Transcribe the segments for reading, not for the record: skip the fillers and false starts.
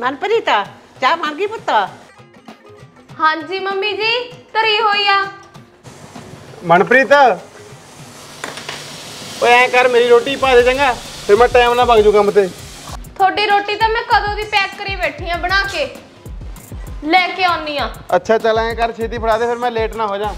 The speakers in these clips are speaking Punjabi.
मनप्रीत चाह बन गई पुत्त? हाँ जी मम्मी जी धरी हुई आ। मनप्रीत ओए ऐ कर मेरी रोटी पा दे चंगा, फिर मैं टाइम ना भग जू काम ते। थोड़ी रोटी तो मैं कदों दी पैक करी बैठी आ बना के लेके आनी आ। अच्छा चल ऐ कर छेती फड़ा दे, फिर मैं लेट ना हो जा।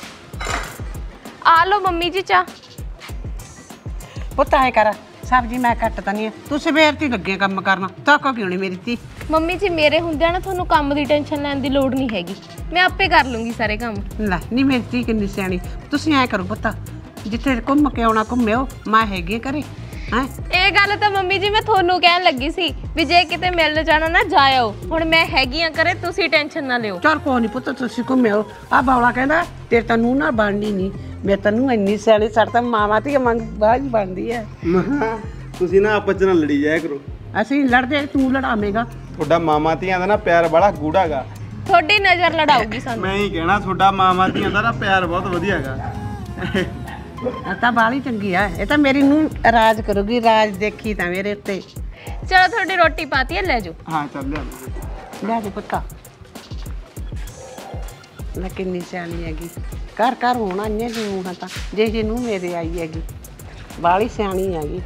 आ लो मम्मी जी चाह। पुत्त ऐ कर सब्जी मैं कट दनी है, तू सवेर ती लगे काम करना, थक क्यों नहीं मेरी धी? मम्मी जी मेरे हुंदे ना थोनू काम दी टेंशन लैण दी लोड़ नहीं हैगी, मैं आपे कर लूंगी सारे काम। ਲੈ ਨਹੀਂ ਮੇਰੀ ਧੀ ਕਿੰਨੀ ਸਿਆਣੀ। ਤੁਸੀਂ ਐ ਕਰੋ ਪੁੱਤ, ਜਿੱਥੇ ਘੁੰਮ ਕੇ ਆਉਣਾ ਘੁੰਮਿਓ, ਮੈਂ ਹੈਗੀ ਘਰੇ। ਹੈ ਇਹ ਗੱਲ ਤਾਂ ਮੰਮੀ ਜੀ ਮੈਂ ਤੁਹਾਨੂੰ ਕਹਿਣ ਲੱਗੀ ਸੀ ਵੀ ਜੇ ਕਿਤੇ ਮਿਲਣ ਜਾਣਾ ਨਾ ਜਾਇਓ, ਹੁਣ ਮੈਂ ਹੈਗੀ ਆ ਘਰੇ, ਤੁਸੀਂ ਟੈਨਸ਼ਨ ਨਾ ਲਿਓ। ਚੱਲ ਕੋਈ ਨਹੀਂ ਪੁੱਤ, ਤੁਸੀਂ ਘੁੰਮਿਓ। ਆ ਬਾਵਲਾ ਕਹਿੰਦਾ ਤੇਰੇ ਤਾਂ ਨੂੰਹ ਨਾਲ ਬਣਨੀ ਨਹੀਂ, ਮੈਂ ਤੈਨੂੰ ਇੰਨੀ ਸਿਆਣੀ ਛੱਡ ਤਾਂ ਮਾਵਾਂ ਧੀ ਮੰਗ ਬਾਜ ਬਣਦੀ ਹੈ। ਤੁਸੀਂ ਨਾ ਆਪਸ ਚ ਨਾ ਲੜੀ ਜਾਇਆ ਕਰੋ। ਅਸੀਂ ਲੜਦੇ ਤੂੰ ਲੜਾਵੇਂਗਾ। ਤੁਹਾਡਾ ਮਾਮਾ ਧੀਆਂ ਦਾ ਨਾ ਪਿਆਰ ਬੜਾ ਗੂੜਾ ਗਾ। ਤੁਹਾਡੀ ਨਜ਼ਰ ਲੜਾਉਗੀ ਸਾਨੂੰ। ਮੈਂ ਹੀ ਕਹਿਣਾ ਤੁਹਾਡਾ ਮਾਮਾ ਧੀਆਂ ਦਾ ਨਾ ਪਿਆਰ ਬਹੁਤ ਵਧੀਆ ਗਾ। ਆ ਤਾਂ ਬਾਲੀ ਚੰਗੀ ਆ, ਇਹ ਤਾਂ ਮੇਰੀ ਨੂੰਹ ਰਾਜ ਕਰੂਗੀ, ਰਾਜ ਦੇਖੀ ਤਾਂ ਮੇਰੇ ਉੱਤੇ। ਚਲੋ ਤੁਹਾਡੀ ਰੋਟੀ ਪਾਤੀ ਹੈ, ਲੈ ਜਾਓ। ਹਾਂ ਚੱਲ ਲਿਆ ਲੈ ਦੇ ਪੁੱਤਾ, ਮੈਂ ਕਿੰਨੀ ਸਿਆਣੀ ਹੈਗੀ। ਘਰ ਘਰ ਹੋਣਾ ਇੰਨੇ ਦੀ ਨੂੰਹਾਂ ਤਾਂ, ਜੇ ਜੇ ਨੂੰਹ ਮੇਰੇ ਆਈ ਹੈਗੀ ਬਾਲੀ ਸਿਆਣੀ ਹੈਗੀ।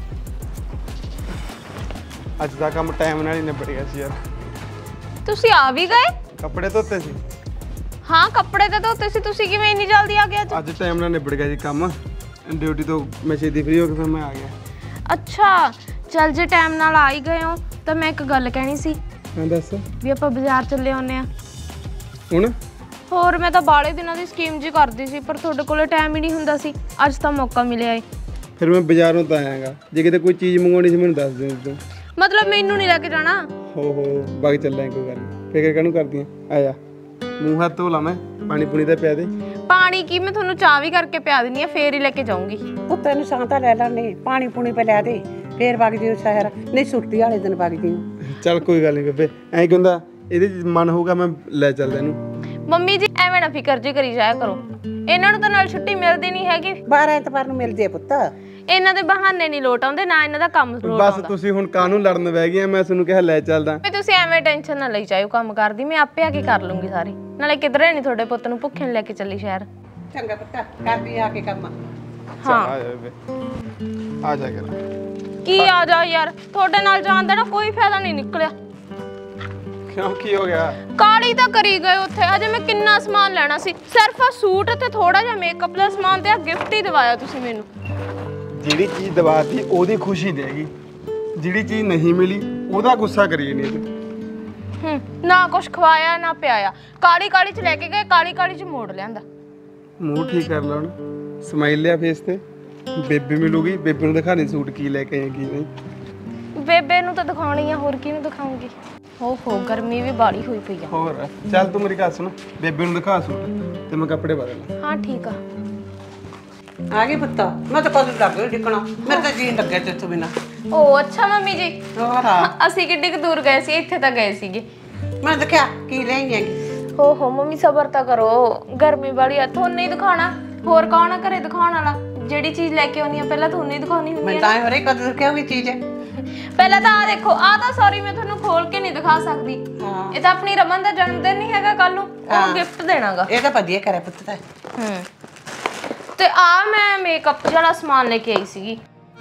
ਅੱਜ ਦਾ ਕੰਮ ਟਾਈਮ ਨਾਲ ਹੀ ਨਿਬੜ ਗਿਆ ਸੀ ਯਾਰ। ਤੁਸੀਂ ਆ ਵੀ ਗਏ? ਕੱਪੜੇ ਧੋਤੇ ਸੀ। ਹਾਂ ਕੱਪੜੇ ਤਾਂ ਧੋਤੇ ਸੀ, ਤੁਸੀਂ ਕਿਵੇਂ ਇੰਨੀ ਜਲਦੀ ਆ ਗਏ ਅੱਜ? ਅੱਜ ਟਾਈਮ ਨਾਲ ਨਿਬੜ ਗਿਆ ਜੀ ਕੰਮ, ਡਿਊਟੀ ਤੋਂ ਮੈਂ ਛੇਤੀ ਫ੍ਰੀ ਹੋ ਕੇ ਫਿਰ ਮੈਂ ਆ ਗਿਆ। ਅੱਛਾ ਚੱਲ ਜੇ ਟਾਈਮ ਨਾਲ ਆ ਹੀ ਗਏ ਹੋ ਤਾਂ ਮੈਂ ਇੱਕ ਗੱਲ ਕਹਿਣੀ ਸੀ। ਹਾਂ ਦੱਸ। ਵੀ ਆਪਾਂ ਬਾਜ਼ਾਰ ਚੱਲੇ ਆਉਂਦੇ ਆ ਹੁਣ? ਹੋਰ ਮੈਂ ਤਾਂ ਬਾਲੇ ਦਿਨਾਂ ਦੀ ਸਕੀਮ ਜੀ ਕਰਦੀ ਸੀ, ਪਰ ਤੁਹਾਡੇ ਕੋਲੇ ਟਾਈਮ ਹੀ ਨਹੀਂ ਹੁੰਦਾ ਸੀ, ਅੱਜ ਤਾਂ ਮੌਕਾ ਮਿਲਿਆ ਏ। ਫਿਰ ਮੈਂ ਬਾਜ਼ਾਰੋਂ ਤਾਂ ਆਇਆਗਾ, ਜੇ ਕਿਤੇ ਕੋਈ ਚੀਜ਼ ਮੰਗਵਾਉਣੀ ਸੀ ਮੈਨੂੰ ਦੱਸ ਦੇ ਤੂੰ। ਮਤਲਬ ਮੈਨੂੰ ਨਹੀਂ ਲੈ ਕੇ ਜਾਣਾ? ਹੋ ਬਾਗ ਚੱਲਾਂ ਕੋਈ ਗੱਲ ਨਹੀਂ, ਫਿਕਰ ਕਾਹਨੂੰ ਕਰਦੀਆਂ। ਆ ਜਾ ਮੂੰਹ ਹੱਥ ਧੋ ਲਾ, ਮੈਂ ਪਾਣੀ ਪੂਣੀ ਤਾਂ ਪਿਆ ਦੇ। ਪਾਣੀ ਕੀ, ਮੈਂ ਤੁਹਾਨੂੰ ਚਾਹ ਵੀ ਕਰਕੇ ਪਿਆ ਦਿੰਦੀ ਆ, ਫੇਰ ਹੀ ਲੈ ਕੇ ਜਾਊਂਗੀ। ਪੁੱਤਾਂ ਨੂੰ ਸਾਂ ਤਾਂ ਲੈ ਲੈਣੇ, ਪਾਣੀ ਪੂਣੀ ਪੇ ਲੈ ਦੇ, ਫੇਰ ਵਗ ਜਿਓ ਸ਼ਹਿਰ, ਨਹੀਂ ਛੁੱਟੀ ਵਾਲੇ ਦਿਨ ਵਗ ਜਿਓ। ਚੱਲ ਕੋਈ ਗੱਲ ਨਹੀਂ ਬੇਬੇ, ਐਂ ਕਿ ਹੁੰਦਾ ਇਹਦੇ ਮਨ ਹੋਊਗਾ ਮੈਂ ਲੈ ਚੱਲਦਾ ਇਹਨੂੰ। ਮੰਮੀ ਜੀ ਐਵੇਂ ਨਾ ਫਿਕਰ ਜੀ ਕਰੀ ਜਾਇਆ ਕਰੋ, ਇਹਨਾਂ ਨੂੰ ਤਾਂ ਨਾਲ ਛੁੱਟੀ ਮਿਲਦੀ ਨਹੀਂ ਹੈਗੀ। 12 ਐਤਵਾਰ ਨੂੰ ਮਿਲਦੀ ਹੈ ਪੁੱਤ। ਇਹਨਾਂ ਦੇ ਬਹਾਨੇ ਨਹੀਂ ਲੋਟ ਆਉਂਦੇ, ਨਾ ਇਹਨਾਂ ਦਾ ਕੰਮ ਲੋਟ ਆਉਂਦਾ। ਬਸ ਤੁਸੀਂ ਹੁਣ ਕਾਹਨੂੰ ਲੜਨ ਬਹਿ ਗਈਆਂ, ਮੈਂ ਤੁਹਾਨੂੰ ਕਿਹਾ ਲੈ ਚੱਲਦਾ। ਤੁਸੀਂ ਐਵੇਂ ਟੈਨਸ਼ਨ ਨਾ ਲਈ ਜਾਇਓ, ਕੰਮ ਕਰਦੀ ਮੈਂ ਆਪੇ ਆ ਕੇ ਕਰ ਲੂੰਗੀ ਸਾਰੇ, ਨਾਲੇ ਕਿਧਰੇ ਨਹੀਂ ਤੁਹਾਡੇ ਪੁੱਤ ਨੂੰ ਭੁੱਖੇ ਨੂੰ ਲੈ ਕੇ ਚੱਲੀ ਸ਼ਹਿਰ। ਚੰਗਾ ਪੁੱਤ, ਕਰਦੀ ਆ ਕੇ ਕੰਮ। ਹਾਂ ਆ ਜਾ ਬੇਬੇ, ਆ ਜਾ ਕਰ। ਕੀ ਆ ਜਾ ਯਾਰ, ਤੁਹਾਡੇ ਨਾਲ ਜਾਣ ਦਾ ਨਾ ਕੋਈ ਫਾਇਦਾ ਨਹੀਂ ਨਿਕਲਿਆ। ਕਿਉਂ ਕੀ ਹੋ ਗਿਆ? ਕਾਲੀ ਤਾਂ ਕਰੀ ਗਏ ਉੱਥੇ, ਅਜੇ ਮੈਂ ਕਿੰਨਾ ਸਮਾਨ ਲੈਣਾ ਸੀ, ਸਿਰਫ ਆ ਸੂਟ ਤੇ ਥੋੜਾ ਜਿਹਾ ਮੇਕਅਪ ਦਾ ਸਮਾਨ ਤੇ ਆ ਗਿਫਟ ਹੀ ਦਿਵਾਇਆ ਤੁਸੀਂ ਮੈਨੂੰ। ਜਿਹੜੀ ਚੀਜ਼ ਦਵਾਤੀ ਉਹਦੀ ਖੁਸ਼ੀ ਦੇਗੀ, ਜਿਹੜੀ ਚੀਜ਼ ਨਹੀਂ ਮਿਲੀ ਉਹਦਾ ਗੁੱਸਾ ਕਰੀਏ ਨਹੀਂ ਤੂੰ। ਨਾ ਕੁਛ ਖਵਾਇਆ ਨਾ ਪਿਆਇਆ, ਕਾਲੀ ਕਾਲੀ ਚ ਲੈ ਕੇ ਗਏ, ਕਾਲੀ ਕਾਲੀ ਚ ਮੋੜ ਲਿਆਂਦਾ। ਮੂੰਹ ਠੀਕ ਕਰ ਲਾ ਹੁਣ, ਸਮਾਈਲ ਲਿਆ ਫੇਸ ਤੇ, ਬੇਬੇ ਮਿਲੂਗੀ, ਬੇਬੇ ਨੂੰ ਦਿਖਾਣੀ ਸੂਟ ਕੀ ਲੈ ਕੇ ਆਏ ਕੀ ਨਹੀਂ। ਬੇਬੇ ਨੂੰ ਤਾਂ ਦਿਖਾਉਣੀ ਆ, ਹੋਰ ਕਿਹਨੂੰ ਦਿਖਾਉਂਗੀ? ਓਹੋ ਗਰਮੀ ਵੀ ਬਾੜੀ ਹੋਈ ਪਈ ਆ। ਹੋਰ ਚੱਲ ਤੂੰ ਮੇਰੀ ਗੱਲ ਸੁਣ, ਬੇਬੇ ਨੂੰ ਦਿਖਾ ਸੂਟ ਤੇ ਮੈਂ ਕੱਪੜੇ ਬਦਲ। ਹਾਂ ਠੀਕ ਆ। ਆ ਗਈ ਪੁੱਤ, ਮੈਂ ਤਾਂ ਕਦੋਂ ਲੱਗ ਗਈ ਟਿਕਣਾ, ਮੇਰੇ ਤਾਂ ਜੀਣ ਲੱਗਿਆ ਤੇ ਤੋਂ ਬਿਨਾ। ਓ ਅੱਛਾ ਮੰਮੀ ਜੀ, ਹੋਰ ਅਸੀਂ ਕਿੱਡੀ ਕੁ ਦੂਰ ਗਏ ਸੀ, ਇੱਥੇ ਤਾਂ ਗਏ ਸੀਗੇ। ਮੈਂ ਦੇਖਿਆ ਕੀ ਲਈ ਹੈਗੀ। ਓਹੋ ਮੰਮੀ ਸਬਰ ਤਾਂ ਕਰੋ, ਗਰਮੀ ਬਾੜੀ ਆ, ਤੁਹਾਨੂੰ ਨਹੀਂ ਦਿਖਾਣਾ, ਹੋਰ ਕੌਣ ਆ ਘਰੇ ਦਿਖਾਉਣ ਵਾਲਾ? ਜਿਹੜੀ ਚੀਜ਼ ਲੈ ਕੇ ਆਉਣੀ ਆ ਪਹਿਲਾਂ ਤੁਹਾਨੂੰ ਹੀ ਦਿਖਾਉਣੀ ਹੁੰਦੀ ਮੈਂ ਆ। ਤਾਂ ਹੋਰੇ ਕਦੋਂ ਦੇਖਿਆ ਵੀ ਚੀਜ਼ ਹੈ। ਪਹਿਲਾਂ ਤਾਂ ਆ ਦੇਖੋ, ਆ ਤਾਂ ਸੌਰੀ ਮੈਂ ਤੁਹਾਨੂੰ ਖੋਲ ਕੇ ਨਹੀਂ ਦਿਖਾ ਸਕਦੀ, ਇਹ ਤਾਂ ਆਪਣੀ ਰਮਨ ਦਾ ਜਨਮ ਦਿਨ ਨਹੀਂ ਹੈਗਾ ਕੱਲ ਨੂੰ, ਉਹਨੂੰ ਗਿਫਟ ਦੇਣਾਗਾ। ਇਹ ਤਾਂ ਵਧੀਆ ਕਰਿਆ ਪੁੱਤ ਤਾਂ। ਤੇ ਆ ਮੈਂ ਮੇਕਅਪ ਵਾਲਾ ਸਮਾਨ ਲੈ ਕੇ ਆਈ ਸੀਗੀ।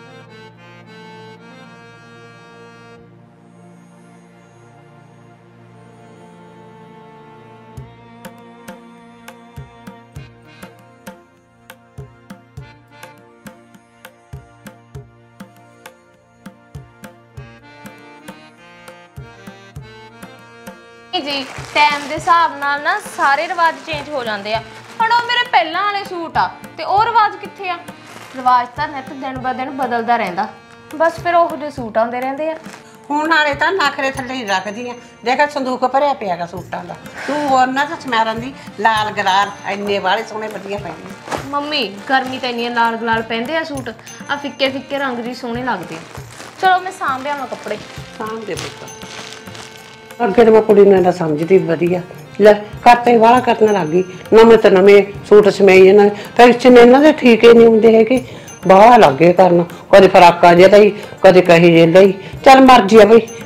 ਜੀ ਟਾਈਮ ਦੇ ਹਿਸਾਬ ਨਾਲ ਨਾ ਸਾਰੇ ਰਿਵਾਜ ਚੇਂਜ ਹੋ ਜਾਂਦੇ ਆ। ਹੁਣ ਉਹ ਮੇਰੇ ਪਹਿਲਾਂ ਵਾਲੇ ਸੂਟ ਆ ਤੇ ਉਹ ਰਿਵਾਜ ਕਿੱਥੇ ਆ? ਰਿਵਾਜ ਤਾਂ ਨਿੱਤ ਦਿਨ ਬ ਦਿਨ ਬਦਲਦਾ ਰਹਿੰਦਾ, ਬਸ ਫਿਰ ਉਹੋ ਜਿਹੇ ਸੂਟ ਆਉਂਦੇ ਰਹਿੰਦੇ ਆ। ਹੁਣ ਵਾਲੇ ਤਾਂ ਨਖਰੇ ਥੱਲੇ ਹੀ ਰੱਖਦੀ ਆ, ਦੇਖ ਸੰਦੂਕ ਭਰਿਆ ਪਿਆਗਾ ਸੂਟਾਂ ਦਾ। ਤੂੰ ਉਹਨਾਂ ਦਾ ਸਮੈਰਨ ਦੀ ਲਾਲ ਗਲਾਲ ਇੰਨੇ ਵਾਲੇ ਸੋਹਣੇ ਵਧੀਆ ਪਏ। ਮੰਮੀ ਗਰਮੀ ਤਾਂ ਇੰਨੀਆਂ ਲਾਲ ਗਲਾਲ ਪੈਂਦੇ ਆ ਸੂਟ, ਆ ਫਿੱਕੇ ਫਿੱਕੇ ਰੰਗ ਜੀ ਸੋਹਣੇ ਲੱਗਦੇ ਆ। ਚਲੋ ਮੈਂ ਸਾਂਭਿਆ ਮੈਂ ਕੱਪੜੇ। ਸਾਂਭਦੇ ਪੁੱਤ, ਅੱਗੇ ਤਾਂ ਮੈਂ ਕੁੜੀ ਨੂੰ ਇਹਦਾ ਸਮਝਦੀ ਵਧੀਆ, ਲੈ ਕਰਤੇ ਵਾਲਾ ਕਰਨ ਲੱਗ ਗਈ। ਨਵੇਂ ਤਾਂ ਨਵੇਂ ਸੂਟ ਸਮੇਈ ਇਹਨਾਂ ਨੇ, ਫੈਸ਼ਨ ਇਹਨਾਂ ਦੇ ਠੀਕ ਹੀ ਨਹੀਂ ਹੁੰਦੇ ਹੈਗੇ, ਬਾਹਰ ਲੱਗੇ ਕਰਨ, ਕਦੇ ਫਰਾਕਾਂ ਜੇ ਲਈ, ਕਦੇ ਕਹੀ ਜੇ ਲਈ। ਚੱਲ ਮਰਜ਼ੀ ਆ ਬਈ,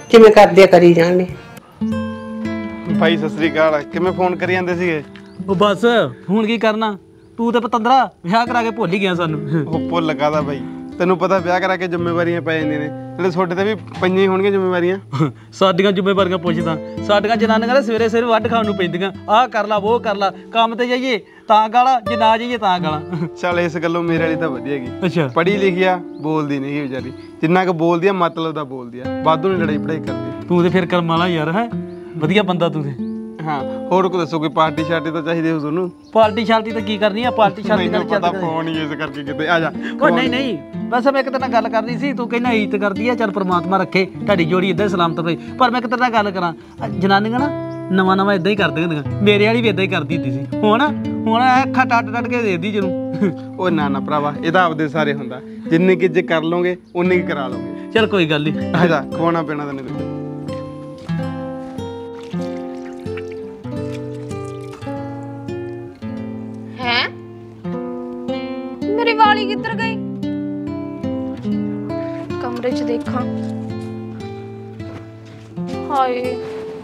ਜਿਵੇਂ ਕਰਦੇ ਆ ਕਰੀ ਜਾਣਗੇ। ਭਾਈ ਸਤਿ ਸ੍ਰੀ ਅਕਾਲ। ਕਿਵੇਂ ਫੋਨ ਕਰੀ ਜਾਂਦੇ ਸੀਗੇ? ਉਹ ਬਸ ਹੁਣ ਕੀ ਕਰਨਾ, ਤੂੰ ਤੇ ਪਤੰਦਰਾ ਵਿਆਹ ਕਰਾ ਕੇ ਭੁੱਲ ਹੀ ਗਿਆ ਸਾਨੂੰ। ਉਹ ਭੁੱਲ ਕਾਹਦਾ ਭਾਈ, ਤੈਨੂੰ ਪਤਾ ਵਿਆਹ ਕਰਾ ਕੇ ਜ਼ਿੰਮੇਵਾਰੀਆਂ ਪੈ ਜਾਂਦੀਆਂ ਨੇ, ਜਿਹੜੇ ਤੁਹਾਡੇ ਤੇ ਵੀ ਪਈਆਂ ਹੀ ਹੋਣਗੀਆਂ ਜ਼ਿੰਮੇਵਾਰੀਆਂ। ਸਾਡੀਆਂ ਜ਼ਿੰਮੇਵਾਰੀਆਂ ਪੁੱਛਦਾ, ਸਾਡੀਆਂ ਜਨਾਨੀਆਂ ਤਾਂ ਸਵੇਰੇ ਸਵੇਰੇ ਵੱਢ ਖਾਣ ਨੂੰ ਪੈਂਦੀਆਂ, ਆਹ ਕਰ ਲਾ ਉਹ ਕਰ ਲਾ, ਕੰਮ ਤੇ ਜਾਈਏ ਤਾਂ ਗਾਲਾਂ, ਜੇ ਨਾ ਜਾਈਏ ਤਾਂ ਗਾਲਾਂ। ਚੱਲ ਇਸ ਗੱਲੋਂ ਮੇਰੇ ਵਾਲੀ ਤਾਂ ਵਧੀਆ ਗਈ, ਅੱਛਾ ਪੜ੍ਹੀ ਲਿਖੀ ਆ, ਬੋਲਦੀ ਨਹੀਂ ਵਿਚਾਰੀ, ਜਿੰਨਾ ਕੁ ਬੋਲਦੀ ਆ ਮਤਲਬ ਦਾ ਬੋਲਦੀ ਆ, ਵਾਧੂ ਨਹੀਂ ਲੜਾਈ ਪੜਾਈ ਕਰਦੀ। ਤੂੰ ਤੇ ਫਿਰ ਕਰਮ ਵਾਲਾ ਯਾਰ, ਹੈ ਵਧੀਆ ਬੰਦਾ ਤੂੰ ਤੇ। ਹਾਂ ਹੋਰ ਕੋ ਦੱਸੋ, ਕੋਈ ਪਾਰਟੀ ਸ਼ਾਰਟੀ ਤਾਂ ਚਾਹੀਦੀ ਹੋ ਤੁਹਾਨੂੰ? ਪਾਰਟੀ ਸ਼ਾਰਟੀ ਤਾਂ ਕੀ ਕਰਨੀ ਆ, ਪਾਰਟੀ ਸ਼ਾਰਟੀ ਨਾਲ ਪਤਾ ਫੋਨ ਹੀ ਇਸ ਕਰਕੇ ਕਿਤੇ ਆ ਜਾ। ਉਹ ਨਹੀਂ ਨਹੀਂ, ਬਸ ਮੈਂ ਕਿਤੇ ਨਾਲ ਗੱਲ ਕਰਨੀ ਸੀ, ਤੂੰ ਕਹਿੰਦਾ ਇੱਜ਼ਤ ਕਰਦੀ ਆ, ਚੱਲ ਪ੍ਰਮਾਤਮਾ ਰੱਖੇ ਤੁਹਾਡੀ ਜੋੜੀ ਇਦਾਂ ਹੀ ਸਲਾਮਤ ਰਹੇ। ਪਰ ਮੈਂ ਕਿਤੇ ਨਾਲ ਗੱਲ ਕਰਾਂ, ਜਨਾਨੀਆਂ ਨਾ ਨਵਾਂ ਨਵਾਂ ਇਦਾਂ ਹੀ ਕਰਦੀਆਂ ਹੁੰਦੀਆਂ, ਮੇਰੇ ਵਾਲੀ ਵੀ ਇਦਾਂ ਹੀ ਕਰਦੀ ਹੁੰਦੀ ਸੀ, ਹੁਣ ਅੱਖਾਂ ਟੱਟ ਟੱਟ ਕੇ ਦੇਦੀ ਜਿਹਨੂੰ। ਉਹ ਨਾ ਭਰਾਵਾ, ਇਹਦਾ ਆਪਦੇ ਸਾਰੇ ਹੁੰਦਾ, ਜਿੰਨੀ ਕਿ ਜੇ ਕਰ ਲੋਗੇ ਉਨੀ ਕੀ ਕਰਾ ਲੋਗੇ। ਚੱਲ ਕੋਈ ਗੱਲ ਨਹੀਂ, ਆ ਜਾ, ਖਵਾਉਣਾ ਪੈਣਾ ਤੈਨੂੰ ਕੁਝ। ਹੈ ਮੇਰੀ ਵਾਲੀ ਕਿੱਧਰ ਗਈ? ਕਮਰੇ 'ਚ ਦੇਖਾਂ। ਹਾਏ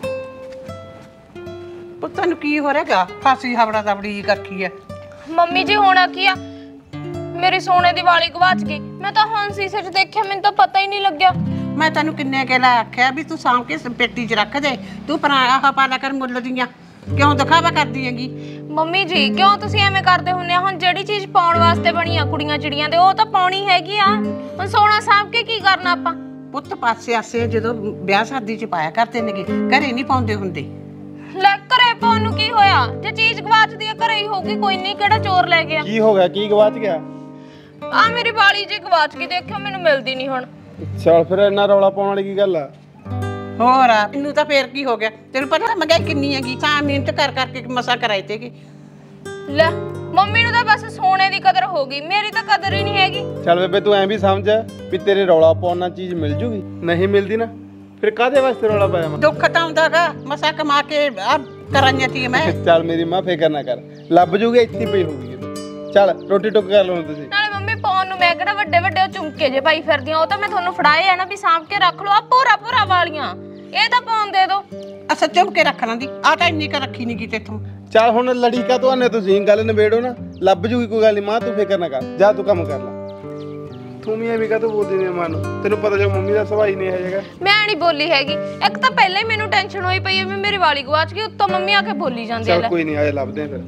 ਪੁੱਤਾਂ ਨੂੰ ਕੀ ਹੋ ਰਿਹਾਗਾ? ਫਾਸੀ ਹਵੜਾ ਦਬੜੀ ਜੀ ਕਰਖੀ ਐ। ਮੰਮੀ ਜੀ ਹੋਣਾ ਕੀ ਆ, ਮੇਰੀ ਸੋਨੇ ਦੀ ਵਾਲੀ ਗਵਾਚ ਗਈ। ਮੈਂ ਤਾਂ ਹੁਣ ਸ਼ੀਸ਼ੇ 'ਚ ਦੇਖਿਆ, ਮੈਨੂੰ ਤਾਂ ਪਤਾ ਹੀ ਨਹੀਂ ਲੱਗਿਆ। ਮੈਂ ਤੈਨੂੰ ਕਿੰਨੇ ਕਹਿਲਾ ਆਖਿਆ ਵੀ ਤੂੰ ਸਾਂਭ ਕੇ ਪੇਟੀ 'ਚ ਰੱਖ ਦੇ, ਤੂੰ ਪਰ ਆਹ ਪਾਲਾ ਕਰ ਮੁੱਲ ਦੀਆਂ, ਕਿਉਂ ਦਿਖਾਵਾ ਕਰਦੀ ਹੈਗੀ? ਮੰਮੀ ਜੀ ਕਿਉਂ ਤੁਸੀਂ ਐਵੇਂ ਕਰਦੇ ਹੁੰਦੇ ਆ? ਹੁਣ ਜਿਹੜੀ ਚੀਜ਼ ਪਾਉਣ ਵਾਸਤੇ ਬਣੀ ਆ ਕੁੜੀਆਂ ਚਿੜੀਆਂ ਦੇ, ਉਹ ਤਾਂ ਪਾਉਣੀ ਹੈਗੀ ਆ। ਹੁਣ ਸੋਨਾ ਸਾਂਭ ਕੇ ਕੀ ਕਰਨਾ ਆਪਾਂ? ਪੁੱਤ ਪਾਸੇ ਆਸੇ ਜਦੋਂ ਵਿਆਹ ਸ਼ਾਦੀ 'ਚ ਪਾਇਆ ਕਰਦੇ ਨੇਗੇ, ਘਰੇ ਨਹੀਂ ਪਾਉਂਦੇ ਹੁੰਦੇ। ਲੈ ਘਰੇ ਪਾਉਣ ਨੂੰ ਕੀ ਹੋਇਆ? ਜੇ ਚੀਜ਼ ਗਵਾਚਦੀ ਆ ਘਰੇ ਹੀ ਹੋਊਗੀ, ਕੋਈ ਨਹੀਂ, ਕਿਹੜਾ ਚੋਰ ਲੈ ਗਿਆ। ਕੀ ਹੋ ਗਿਆ? ਕੀ ਗਵਾਚ ਗਿਆ? ਆ ਮੇਰੀ ਵਾਲੀ ਜੀ ਗਵਾਚ ਗਈ, ਦੇਖਿਓ ਮੈਨੂੰ ਮਿਲਦੀ ਨਹੀਂ ਹੁਣ। ਚੱਲ ਫਿਰ ਇੰਨਾ ਰੌਲਾ ਪਾਉਣ ਵਾਲੀ ਕੀ ਗੱਲ ਆ? ਹੋਰ ਮੈਨੂੰ ਤਾਂ ਫੇਰ ਕੀ ਹੋ ਗਿਆ? ਤੈਨੂੰ ਪਤਾ ਮਹਿੰਗਾਈ ਕਿੰਨੀ ਹੈਗੀ, ਤਾਂ ਮਿਹਨਤ ਕਰ ਕਰਕੇ ਮਸਾ ਕਰਾਈ ਤੇਗੀ। ਲੈ ਮੰਮੀ ਨੂੰ ਤਾਂ ਬਸ ਸੋਨੇ ਦੀ ਕਦਰ ਹੋ ਗਈ, ਮੇਰੀ ਤਾਂ ਕਦਰ ਹੀ ਨਹੀਂ ਹੈਗੀ। ਚੱਲ ਬੇਬੇ ਤੂੰ ਐਂ ਵੀ ਸਮਝ ਵੀ ਤੇਰੇ ਰੌਲਾ ਪਾਉਣ ਨਾਲ ਚੀਜ਼ ਮਿਲ ਜੂਗੀ, ਨਹੀਂ ਮਿਲਦੀ ਨਾ ਫਿਰ ਕਾਹਦੇ ਵਾਸਤੇ ਰੌਲਾ ਪਾਇਆ ਮੈਂ? ਦੁੱਖ ਤਾਂ ਆਉਂਦਾਗਾ, ਮਸਾ ਕਮਾ ਕੇ ਆ ਕਰਾਂਗੀ ਤੀ ਮੈਂ। ਚੱਲ ਮੇਰੀ ਮਾਂ ਫਿਕਰ ਨਾ ਕਰ, ਲੱਭ ਜੂਗੀ, ਇੱਥੇ ਪਈ ਹੋਊਗੀ। ਚੱਲ ਰੋਟੀ ਟੁੱਕ ਕਰ ਲਓ ਤੁਸੀਂ। ਨਾਲੇ ਮੰਮੀ ਪਾਉਣ ਨੂੰ ਮੈਂ ਕਿਹੜਾ ਵੱਡੇ ਵੱਡੇ ਝੁਮਕੇ ਜੇ ਪਾਈ ਫਿਰਦੀਆਂ, ਉਹ ਤਾਂ ਮੈਂ ਤੁਹਾਨੂੰ ਫੜਾਏ ਆ ਨਾ ਵੀ ਸਾਂਭ ਕੇ ਰੱਖ ਲਓ। ਆ ਭੋਰਾ ਭੋਰਾ ਵਾਲੀਆਂ ਇਹ ਤਾਂ ਪਾਉਣ ਦੇ ਦੋ। ਅਸਾਂ ਚੁੱਪ ਕੇ ਰੱਖ ਲਾਂਦੀ, ਆ ਤਾਂ ਇੰਨੀ ਕ ਰੱਖੀ ਨਹੀਂ ਕਿਤੇ ਤੂੰ। ਚੱਲ ਹੁਣ ਲੜੀ ਕਾ ਤੁਹਾਨੂੰ, ਤੁਸੀਂ ਗੱਲ ਨਿਬੇੜੋ ਨਾ, ਲੱਭ ਜੂਗੀ ਕੋਈ ਗੱਲ ਨਹੀਂ ਮਾਂ, ਤੂੰ ਫਿਕਰ ਨਾ ਕਰ, ਜਾ ਤੂੰ ਕੰਮ ਕਰ ਲੈ। ਤੂੰ ਵੀ ਐਵੇਂ ਕਾ ਤੂੰ ਬੋਲਦੀ ਨੇ ਮਾਂ ਨੂੰ? ਤੈਨੂੰ ਪਤਾ ਜੋ ਮੰਮੀ ਦਾ ਸੁਭਾਅ ਹੀ ਨਹੀਂ ਹੈਗਾ। ਮੈਂ ਨਹੀਂ ਬੋਲੀ ਹੈਗੀ, ਇੱਕ ਤਾਂ ਪਹਿਲਾਂ ਹੀ ਮੈਨੂੰ ਟੈਨਸ਼ਨ ਹੋਈ ਪਈ ਹੈ ਵੀ ਮੇਰੀ ਵਾਲੀ ਗਵਾਚ ਗਈ, ਉੱਤੋਂ ਮੰਮੀ ਆ ਕੇ ਬੋਲੀ ਜਾਂਦੀ ਹੈ। ਚੱਲ ਕੋਈ ਨਹੀਂ, ਆਏ ਲੱਭਦੇ ਫਿਰ।